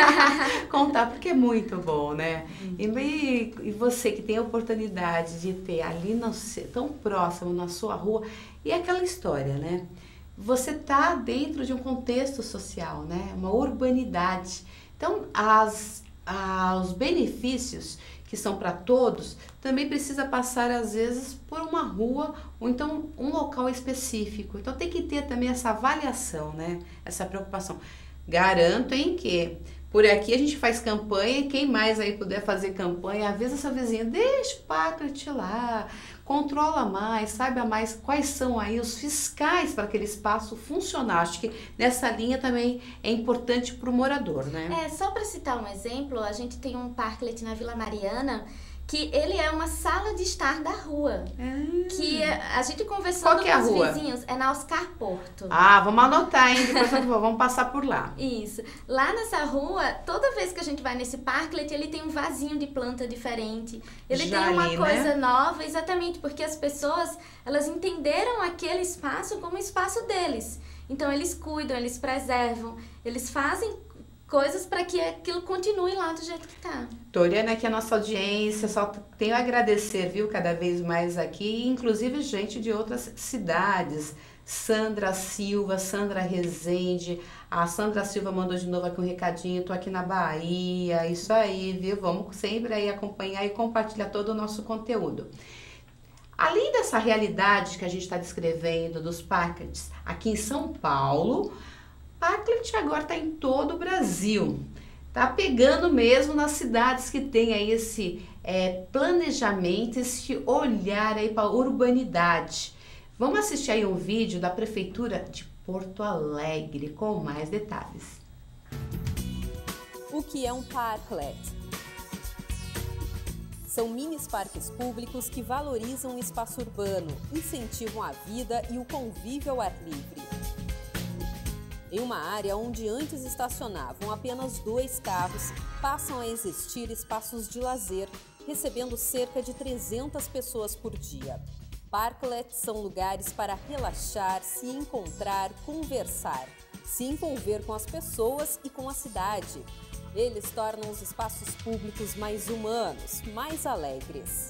contar, porque é muito bom, né? E, e, e você que tem a oportunidade de ter ali no, se- tão próximo na sua rua, e aquela história, né? Você tá dentro de um contexto social, né? Uma urbanidade. Então, as, a, os benefícios que são para todos, também precisa passar às vezes por uma rua ou então um local específico. Então tem que ter também essa avaliação, né? Essa preocupação. Garanto em que por aqui a gente faz campanha, quem mais aí puder fazer campanha, avisa seu vizinho, deixa o parklet lá, controla mais, saiba mais quais são aí os fiscais para aquele espaço funcionar. Acho que nessa linha também é importante para o morador, né? É, só para citar um exemplo, a gente tem um parklet na Vila Mariana, que ele é uma sala de estar da rua. Que a gente conversando Qual que é a com os rua? vizinhos, é na Oscar Porto. Ah, vamos anotar, hein? Depois eu vou- vamos passar por lá. Isso. Lá nessa rua, toda vez que a gente vai nesse parklet, ele tem um vasinho de planta diferente. Ele Já tem uma ali, coisa né? nova, exatamente, porque as pessoas, elas entenderam aquele espaço como espaço deles. Então, eles cuidam, eles preservam, eles fazem coisas para que aquilo continue lá do jeito que tá. Tô olhando aqui a nossa audiência, só tenho a agradecer, viu, cada vez mais aqui, inclusive gente de outras cidades, Sandra Silva, Sandra Rezende. A Sandra Silva mandou de novo aqui um recadinho, tô aqui na Bahia, isso aí, viu? Vamos sempre aí acompanhar e compartilhar todo o nosso conteúdo. Além dessa realidade que a gente está descrevendo dos parklets aqui em São Paulo, parklet agora está em todo o Brasil. Tá pegando mesmo nas cidades que tem aí esse é, planejamento, esse olhar aí para a urbanidade. Vamos assistir aí um vídeo da Prefeitura de Porto Alegre com mais detalhes. O que é um parklet? São mini parques públicos que valorizam o espaço urbano, incentivam a vida e o convívio ao ar livre. Em uma área onde antes estacionavam apenas dois carros, passam a existir espaços de lazer, recebendo cerca de trezentas pessoas por dia. Parklets são lugares para relaxar, se encontrar, conversar, se envolver com as pessoas e com a cidade. Eles tornam os espaços públicos mais humanos, mais alegres.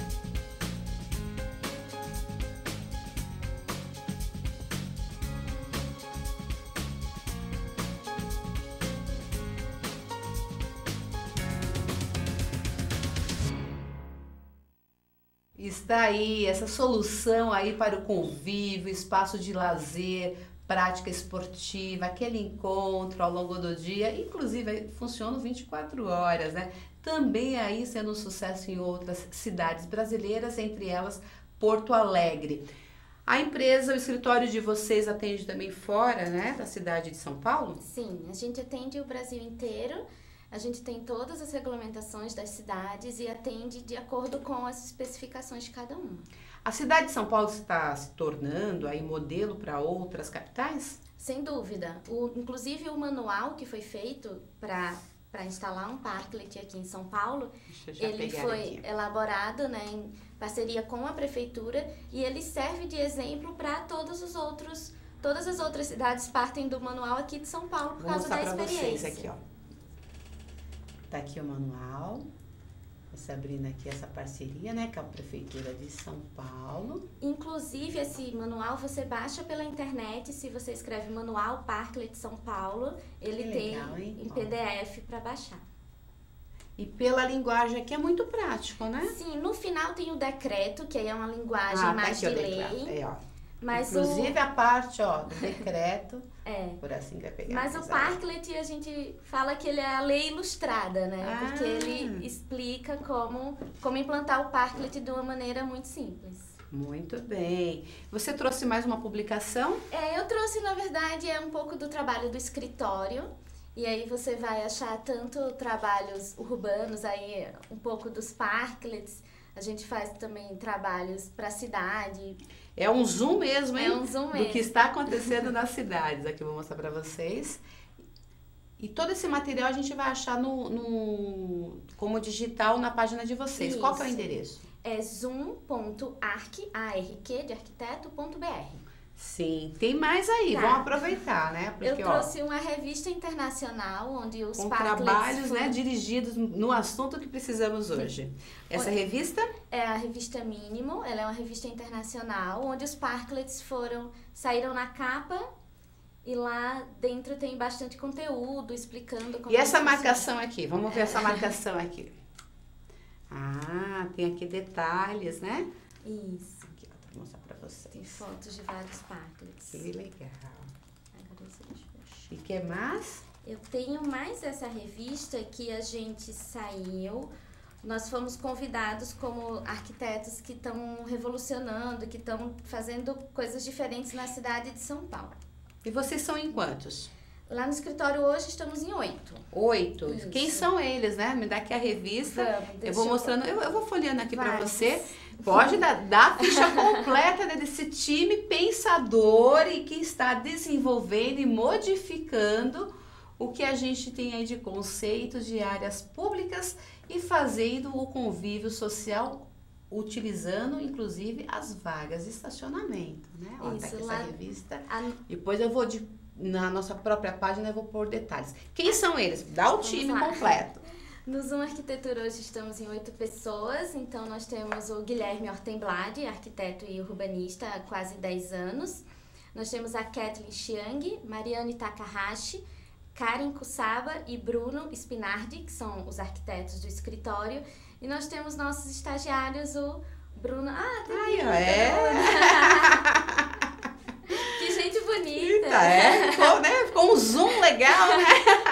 Está aí essa solução aí para o convívio, espaço de lazer, prática esportiva, aquele encontro ao longo do dia, inclusive funciona vinte e quatro horas, né? Também aí sendo um sucesso em outras cidades brasileiras, entre elas Porto Alegre. A empresa, o escritório de vocês atende também fora, né, da cidade de São Paulo? Sim, a gente atende o Brasil inteiro. A gente tem todas as regulamentações das cidades e atende de acordo com as especificações de cada uma. A cidade de São Paulo está se tornando aí modelo para outras capitais? Sem dúvida. O, inclusive o manual que foi feito para para instalar um parklet aqui em São Paulo, ele foi aqui. elaborado, né, em parceria com a prefeitura, e ele serve de exemplo para todos os outros, todas as outras cidades partem do manual aqui de São Paulo por Vou causa da mostrar experiência. pra vocês aqui, ó. Tá aqui o manual. Você abrindo aqui essa parceria, né, com a Prefeitura de São Paulo. Inclusive, esse manual você baixa pela internet, se você escreve Manual Parklet São Paulo, ele Que tem legal, hein? em P D F para baixar. E pela linguagem aqui é muito prático, né? Sim, no final tem o decreto, que aí é uma linguagem Ah, mais tá aqui de o lei. decreto. É, ó. Mas Inclusive o... a parte, ó, do decreto, É. por assim que vai pegar. Mas o parklet a gente fala que ele é a lei ilustrada, né? Ah. Porque ele explica como, como implantar o parklet de uma maneira muito simples. Muito bem. Você trouxe mais uma publicação? É, eu trouxe, na verdade, é um pouco do trabalho do escritório. E aí você vai achar tanto trabalhos urbanos, aí um pouco dos parklets. A gente faz também trabalhos para a cidade. É um zoom mesmo, hein? É um zoom mesmo. Do que está acontecendo nas cidades. Aqui eu vou mostrar para vocês. E todo esse material a gente vai achar no, no como digital na página de vocês. Isso. Qual que é o endereço? É zoom ponto arq, A R Q de arquiteto ponto B R. Sim, tem mais aí, Tá. vamos aproveitar, né? Porque, Eu ó, trouxe uma revista internacional onde os com parklets trabalhos, foram- né, dirigidos no assunto que precisamos hoje. Essa revista? É a revista Mínimo, ela é uma revista internacional onde os parklets foram, saíram na capa e lá dentro tem bastante conteúdo explicando como E essa funciona. marcação aqui? Vamos ver essa marcação aqui. Ah, tem aqui detalhes, né? Isso, Aqui, ó, vou mostrar pra vocês. tem fotos de vários parklets. Que legal. Agora esse deixa eu achar. E que mais? Eu tenho mais essa revista que a gente saiu. Nós fomos convidados como arquitetos que estão revolucionando, que estão fazendo coisas diferentes na cidade de São Paulo. E vocês são em quantos? Lá no escritório hoje estamos em oito. Oito. Isso. Quem são eles, né? Me dá aqui a revista. Vamos, eu deixa vou eu- mostrando, eu, eu vou folheando aqui para Vários. você. Pode dar, dar a ficha completa desse time pensador e que está desenvolvendo e modificando o que a gente tem aí de conceitos de áreas públicas e fazendo o convívio social, utilizando inclusive as vagas de estacionamento, né? Ó, tá Isso, aqui lá- essa revista. A- Depois eu vou de, na nossa própria página eu vou pôr detalhes. Quem são eles? Dá o Vamos time lá. completo. No Zoom Arquitetura hoje estamos em oito pessoas, então nós temos o Guilherme Ortenblad, arquiteto e urbanista há quase dez anos. Nós temos a Kathleen Chiang, Mariane Takahashi, Karen Kusaba e Bruno Spinardi, que são os arquitetos do escritório. E nós temos nossos estagiários, o Bruno... Ah, tem Ai, Bruno, é? Que gente bonita! Eita, é? Ficou, né? Ficou um zoom legal, né?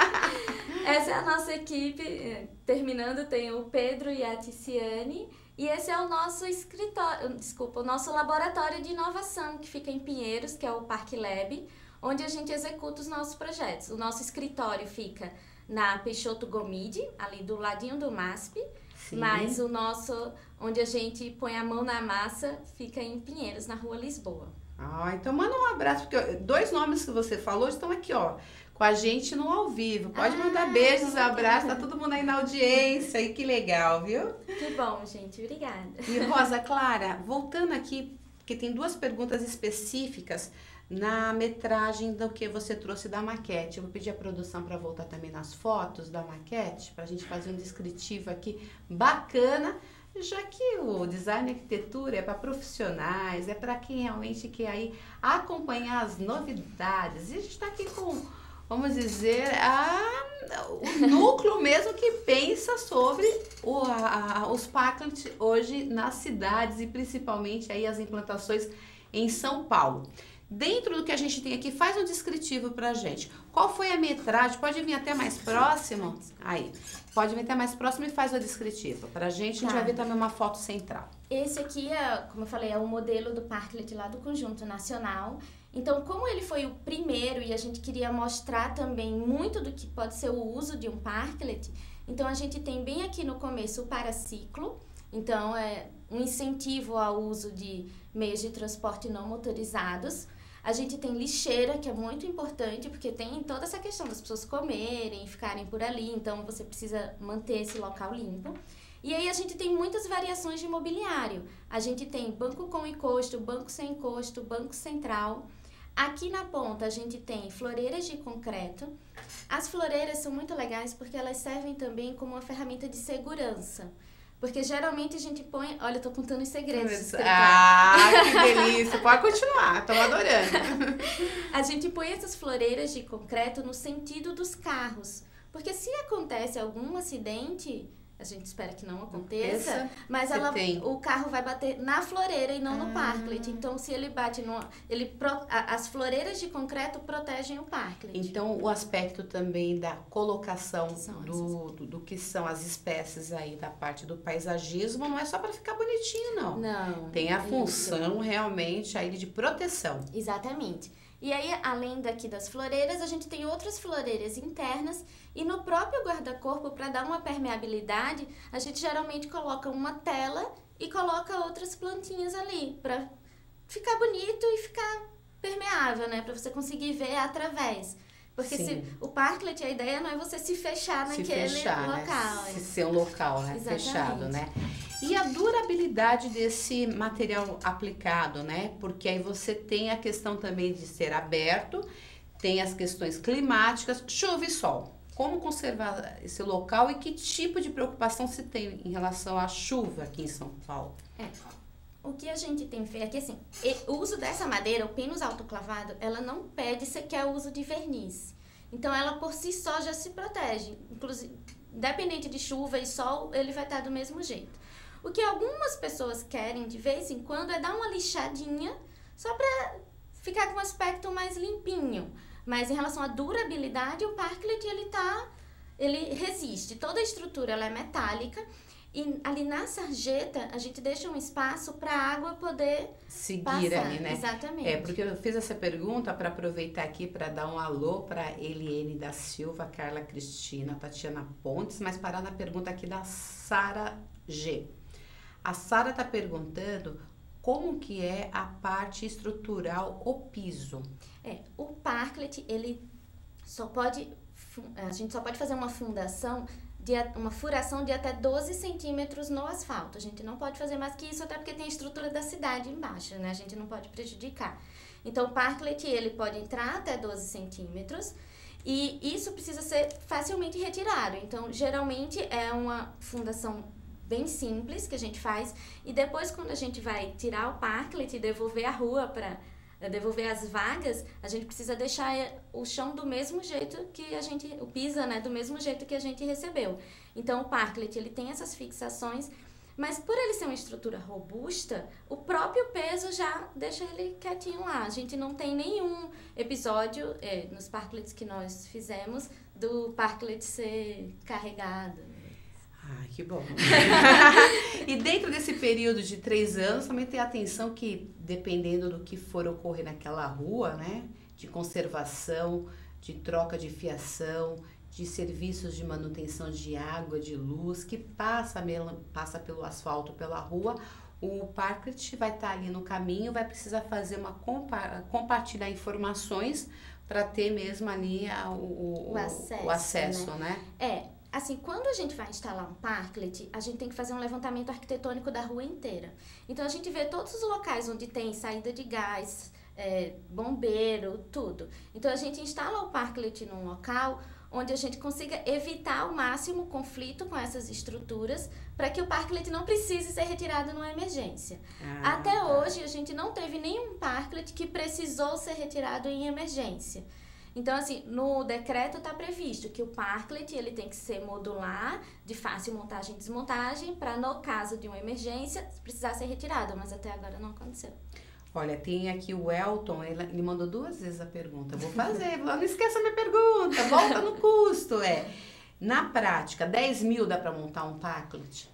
Essa é a nossa equipe. Terminando, tem o Pedro e a Ticiane. E esse é o nosso escritório, desculpa, o nosso laboratório de inovação, que fica em Pinheiros, que é o Parque Lab, onde a gente executa os nossos projetos. O nosso escritório fica na Peixoto Gomide, ali do ladinho do M A S P, Sim. mas o nosso, onde a gente põe a mão na massa, fica em Pinheiros, na Rua Lisboa. Ah, então manda um abraço, porque dois nomes que você falou estão aqui, ó, com a gente no ao vivo. Pode ah, mandar beijos, abraços, tá todo mundo aí na audiência, e que legal, viu? Que bom, gente, obrigada. E Rosa Clara, voltando aqui, porque tem duas perguntas específicas na metragem do que você trouxe da maquete. Eu vou pedir a produção para voltar também nas fotos da maquete, para a gente fazer um descritivo aqui bacana, já que o design e arquitetura é para profissionais, é para quem realmente quer aí acompanhar as novidades. E a gente está aqui com, vamos dizer, a, o núcleo mesmo que pensa sobre o, a, os parklets hoje nas cidades e principalmente aí as implantações em São Paulo. Dentro do que a gente tem aqui, faz um descritivo pra gente. Qual foi a metragem? Pode vir até mais próximo? Aí, pode vir até mais próximo e faz o descritivo. Pra gente, a gente tá. vai ver também uma foto central. Esse aqui, é, como eu falei, é o modelo do parklet lá do Conjunto Nacional. Então, como ele foi o primeiro e a gente queria mostrar também muito do que pode ser o uso de um parklet, então a gente tem bem aqui no começo o paraciclo. Então, é um incentivo ao uso de meios de transporte não motorizados. A gente tem lixeira, que é muito importante, porque tem toda essa questão das pessoas comerem, ficarem por ali, então você precisa manter esse local limpo. E aí a gente tem muitas variações de mobiliário. A gente tem banco com encosto, banco sem encosto, banco central. Aqui na ponta a gente tem floreiras de concreto. As floreiras são muito legais porque elas servem também como uma ferramenta de segurança. Porque geralmente a gente põe... Olha, eu tô contando os segredos. Ah, que delícia! Pode continuar, tô adorando. A gente põe essas floreiras de concreto no sentido dos carros. Porque se acontece algum acidente, a gente espera que não aconteça, Essa, mas ela, o carro vai bater na floreira e não ah. no parklet. Então, se ele bate no... Ele, pro, a, as floreiras de concreto protegem o parklet. Então, o aspecto também da colocação do, do, do que são as espécies aí da parte do paisagismo não é só para ficar bonitinho, não. Não. Tem a função isso. realmente aí de proteção. Exatamente. E aí, além daqui das floreiras, a gente tem outras floreiras internas e no próprio guarda-corpo, para dar uma permeabilidade, a gente geralmente coloca uma tela e coloca outras plantinhas ali, para ficar bonito e ficar permeável, né? Para você conseguir ver através. Porque se, o parklet, a ideia não é você se fechar se naquele fechar, local. Né? Se ser um local, né? Exatamente. Fechado, né? E a durabilidade desse material aplicado, né? Porque aí você tem a questão também de ser aberto, tem as questões climáticas, chuva e sol. Como conservar esse local e que tipo de preocupação se tem em relação à chuva aqui em São Paulo? É. O que a gente tem feito é que, assim, o uso dessa madeira, o pinus autoclavado, ela não pede sequer o uso de verniz. Então, ela por si só já se protege. Inclusive, independente de chuva e sol, ele vai estar do mesmo jeito. O que algumas pessoas querem de vez em quando é dar uma lixadinha só para ficar com um aspecto mais limpinho. Mas em relação à durabilidade, o parklet, ele tá, ele resiste. Toda a estrutura ela é metálica. E ali na sarjeta, a gente deixa um espaço para a água poder seguir passar. ali, né? Exatamente. É, porque eu fiz essa pergunta para aproveitar aqui para dar um alô para Eliene da Silva, Carla Cristina, Tatiana Pontes, mas parar na pergunta aqui da Sara G. A Sara está perguntando como que é a parte estrutural, o piso. É, o parklet, ele só pode, a gente só pode fazer uma fundação de uma furação de até doze centímetros no asfalto. A gente não pode fazer mais que isso, até porque tem a estrutura da cidade embaixo, né? A gente não pode prejudicar. Então, o parklet, ele pode entrar até doze centímetros e isso precisa ser facilmente retirado. Então, geralmente, é uma fundação bem simples que a gente faz e depois, quando a gente vai tirar o parklet e devolver a rua para devolver as vagas, a gente precisa deixar o chão do mesmo jeito que a gente, o pisa, né, do mesmo jeito que a gente recebeu. Então, o parklet, ele tem essas fixações, mas por ele ser uma estrutura robusta, o próprio peso já deixa ele quietinho lá. A gente não tem nenhum episódio, é, nos parklets que nós fizemos, do parklet ser carregado. Ah, que bom. E dentro desse período de três anos, também tem a atenção que, dependendo do que for ocorrer naquela rua, né, de conservação, de troca de fiação, de serviços de manutenção de água, de luz, que passa, passa pelo asfalto, pela rua, o parklet vai estar ali no caminho, vai precisar fazer uma compa compartilhar informações para ter mesmo ali a, o, o, o acesso, o acesso, né? né? É. Assim, quando a gente vai instalar um parklet, a gente tem que fazer um levantamento arquitetônico da rua inteira. Então, a gente vê todos os locais onde tem saída de gás, é, bombeiro, tudo. Então, a gente instala o parklet num local onde a gente consiga evitar ao máximo o conflito com essas estruturas para que o parklet não precise ser retirado numa emergência. Ah, Até tá. hoje, a gente não teve nenhum parklet que precisou ser retirado em emergência. Então, assim, no decreto está previsto que o parklet ele tem que ser modular, de fácil montagem e desmontagem, para, no caso de uma emergência, precisar ser retirado, mas até agora não aconteceu. Olha, tem aqui o Elton, ele, ele mandou duas vezes a pergunta. Vou fazer, não esqueça a minha pergunta, volta no custo. É, na prática, dez mil dá para montar um parklet?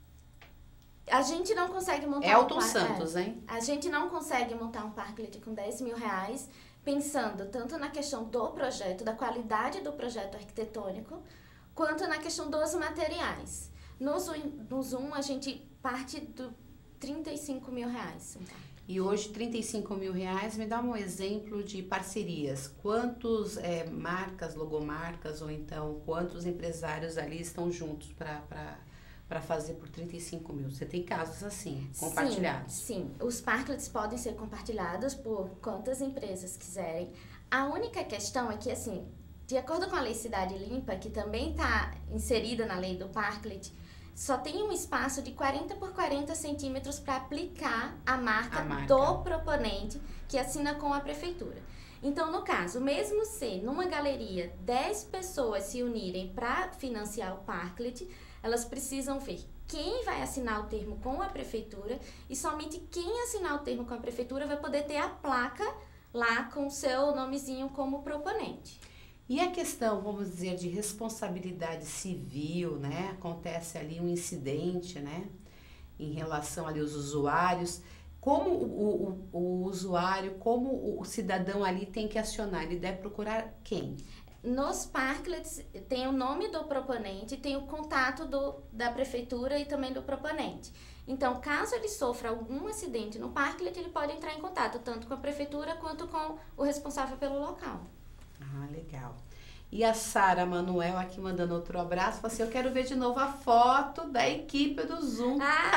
A gente não consegue montar Elton um parklet. Santos, hein? A gente não consegue montar um parklet com dez mil reais, pensando tanto na questão do projeto, da qualidade do projeto arquitetônico, quanto na questão dos materiais. No Zoom, no Zoom a gente parte do trinta e cinco mil reais. E hoje, trinta e cinco mil reais, me dá um exemplo de parcerias. Quantos é, marcas, logomarcas, ou então quantos empresários ali estão juntos para... para fazer por trinta e cinco mil. Você tem casos assim, compartilhados? Sim, sim. Os parklets podem ser compartilhados por quantas empresas quiserem. A única questão é que, assim, de acordo com a Lei Cidade Limpa, que também está inserida na lei do parklet, só tem um espaço de quarenta por quarenta centímetros para aplicar a marca, a marca do proponente que assina com a prefeitura. Então, no caso, mesmo se numa galeria dez pessoas se unirem para financiar o parklet, elas precisam ver quem vai assinar o termo com a prefeitura e somente quem assinar o termo com a prefeitura vai poder ter a placa lá com o seu nomezinho como proponente. E a questão, vamos dizer, de responsabilidade civil, né? Acontece ali um incidente, né? Em relação ali aos usuários. Como o, o, o usuário, como o cidadão ali tem que acionar? Ele deve procurar quem? Nos parklets tem o nome do proponente, tem o contato do, da prefeitura e também do proponente. Então, caso ele sofra algum acidente no parklet, ele pode entrar em contato tanto com a prefeitura quanto com o responsável pelo local. Ah, legal. E a Sara Manuel aqui mandando outro abraço, falou assim, eu quero ver de novo a foto da equipe do Zoom.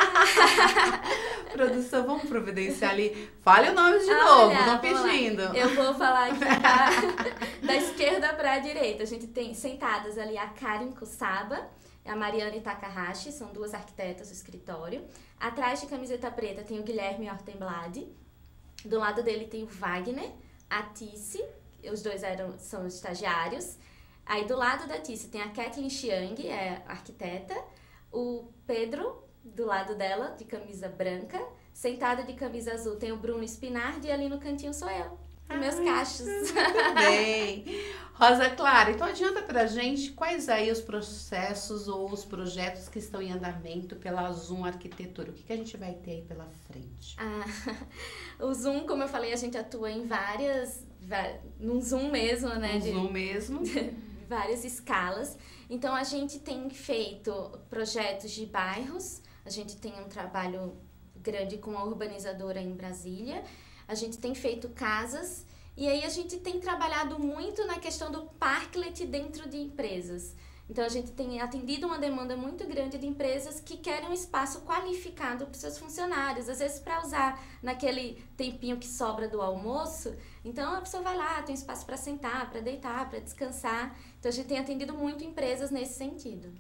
Ah. Produção, vamos providenciar ali. Fale o nome de novo, não pedindo. Eu vou falar aqui da, da esquerda para a direita. A gente tem sentadas ali a Karen Kusaba, a Mariane Takahashi, são duas arquitetas do escritório. Atrás de camiseta preta tem o Guilherme Ortenblad. Do lado dele tem o Wagner, a Tice, os dois eram, são estagiários. Aí do lado da Tice tem a Kathleen Chiang, é arquiteta. O Pedro, do lado dela, de camisa branca. Sentado de camisa azul tem o Bruno Spinardi e ali no cantinho sou eu. E meus cachos. Muito bem. Rosa Clara, então adianta pra gente quais aí os processos ou os projetos que estão em andamento pela Zoom Arquitetura. O que, que a gente vai ter aí pela frente? Ah, o Zoom, como eu falei, a gente atua em várias... num Zoom mesmo, né? No Zoom mesmo. Várias escalas. Então, a gente tem feito projetos de bairros. A gente tem um trabalho grande com a urbanizadora em Brasília. A gente tem feito casas e aí a gente tem trabalhado muito na questão do parklet dentro de empresas. Então, a gente tem atendido uma demanda muito grande de empresas que querem um espaço qualificado para os seus funcionários, às vezes para usar naquele tempinho que sobra do almoço. Então, a pessoa vai lá, tem um espaço para sentar, para deitar, para descansar. Então, a gente tem atendido muito empresas nesse sentido.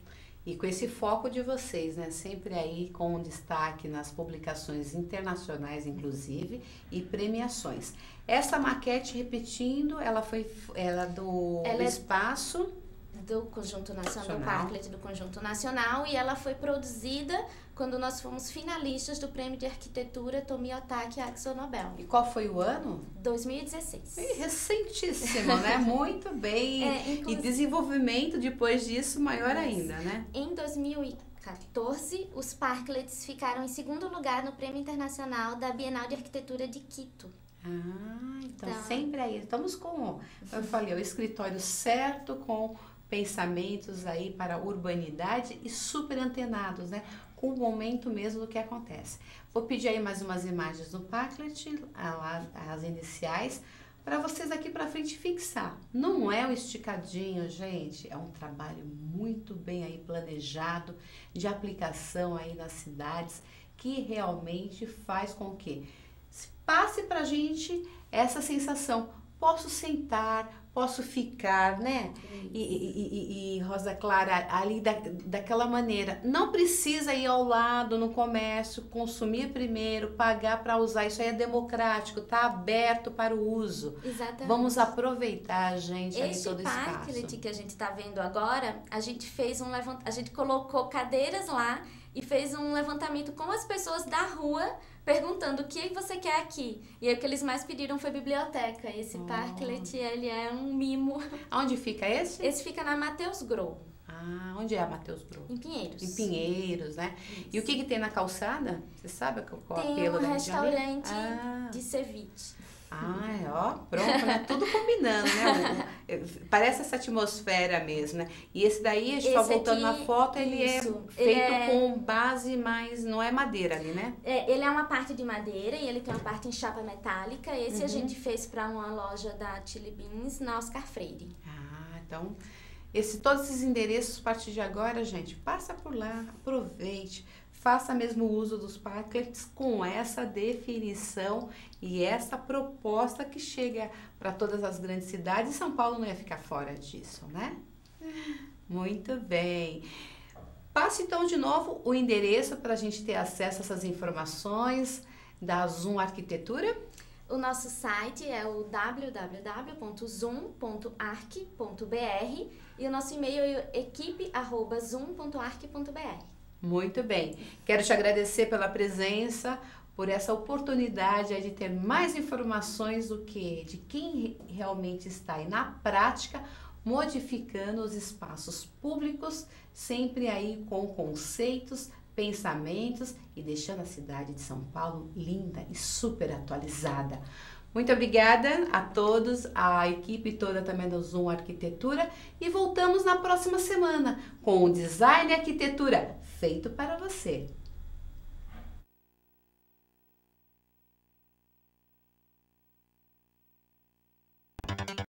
E com esse foco de vocês, né? Sempre aí com um destaque nas publicações internacionais, inclusive, e premiações. Essa maquete, repetindo, ela foi ela do, ela do é espaço... do Conjunto Nacional, do Nacional. Parklet do Conjunto Nacional, e ela foi produzida quando nós fomos finalistas do Prêmio de Arquitetura Tomi Otaki Akzo Nobel, E qual foi o ano? dois mil e dezesseis. Ih, recentíssimo, né? Muito bem. É, E inclusive- desenvolvimento depois disso maior ainda, né? Em dois mil e quatorze, os Parklets ficaram em segundo lugar no Prêmio Internacional da Bienal de Arquitetura de Quito. Ah, então Então- sempre aí. Estamos com, eu falei, o escritório certo, com pensamentos aí para a urbanidade e super antenados, né? Com o momento mesmo do que acontece. Vou pedir aí mais umas imagens do Parklet, as iniciais, para vocês aqui para frente fixar. Não é um esticadinho, gente, é um trabalho muito bem aí planejado, de aplicação aí nas cidades, que realmente faz com que passe pra gente essa sensação. Posso sentar, posso ficar, né? E, e, e, e Rosa Clara, ali da, daquela maneira. Não precisa ir ao lado no comércio, consumir primeiro, pagar para usar. Isso aí é democrático, tá aberto para o uso. Exatamente. Vamos aproveitar, gente, aí Este todo o Parklet espaço. que a gente está vendo agora, a gente fez um levant... a gente colocou cadeiras lá e fez um levantamento com as pessoas da rua, perguntando o que você quer aqui. E aí o que eles mais pediram foi biblioteca. Esse Oh. Parklet, ele é um mimo. Onde fica esse? Esse fica na Matheus Gro, Ah, onde é a Matheus Bro? em Pinheiros. Em Pinheiros, né? E o que que tem na calçada? Você sabe qual qual o Tem apelo um da região ali? restaurante Ah. de ceviche. Ah, ó, pronto, né? Tudo combinando, né? O- Parece essa atmosfera mesmo, né? E esse daí, só Esse voltando aqui, na foto, ele isso, é feito ele é- com base, mas não é madeira ali, né? É, ele é uma parte de madeira e ele tem uma parte em chapa metálica. Esse Uhum. a gente fez para uma loja da Chili Beans na Oscar Freire. Ah, então, esse, todos esses endereços, a partir de agora, gente, passa por lá, aproveite, faça mesmo uso dos Parklets com essa definição e essa proposta que chega para todas as grandes cidades. São Paulo não ia ficar fora disso, né? Muito bem. Passe então de novo o endereço para a gente ter acesso a essas informações da Zoom Arquitetura. O nosso site é o w w w ponto zoom ponto arq ponto b r e o nosso e-mail é equipe arroba zoom ponto arq ponto b r. Muito bem. Quero te agradecer pela presença, por essa oportunidade aí de ter mais informações do que de quem realmente está aí na prática modificando os espaços públicos, sempre aí com conceitos, pensamentos e deixando a cidade de São Paulo linda e super atualizada. Muito obrigada a todos, a equipe toda também do Zoom Arquitetura, e voltamos na próxima semana com o Design e Arquitetura feito para você.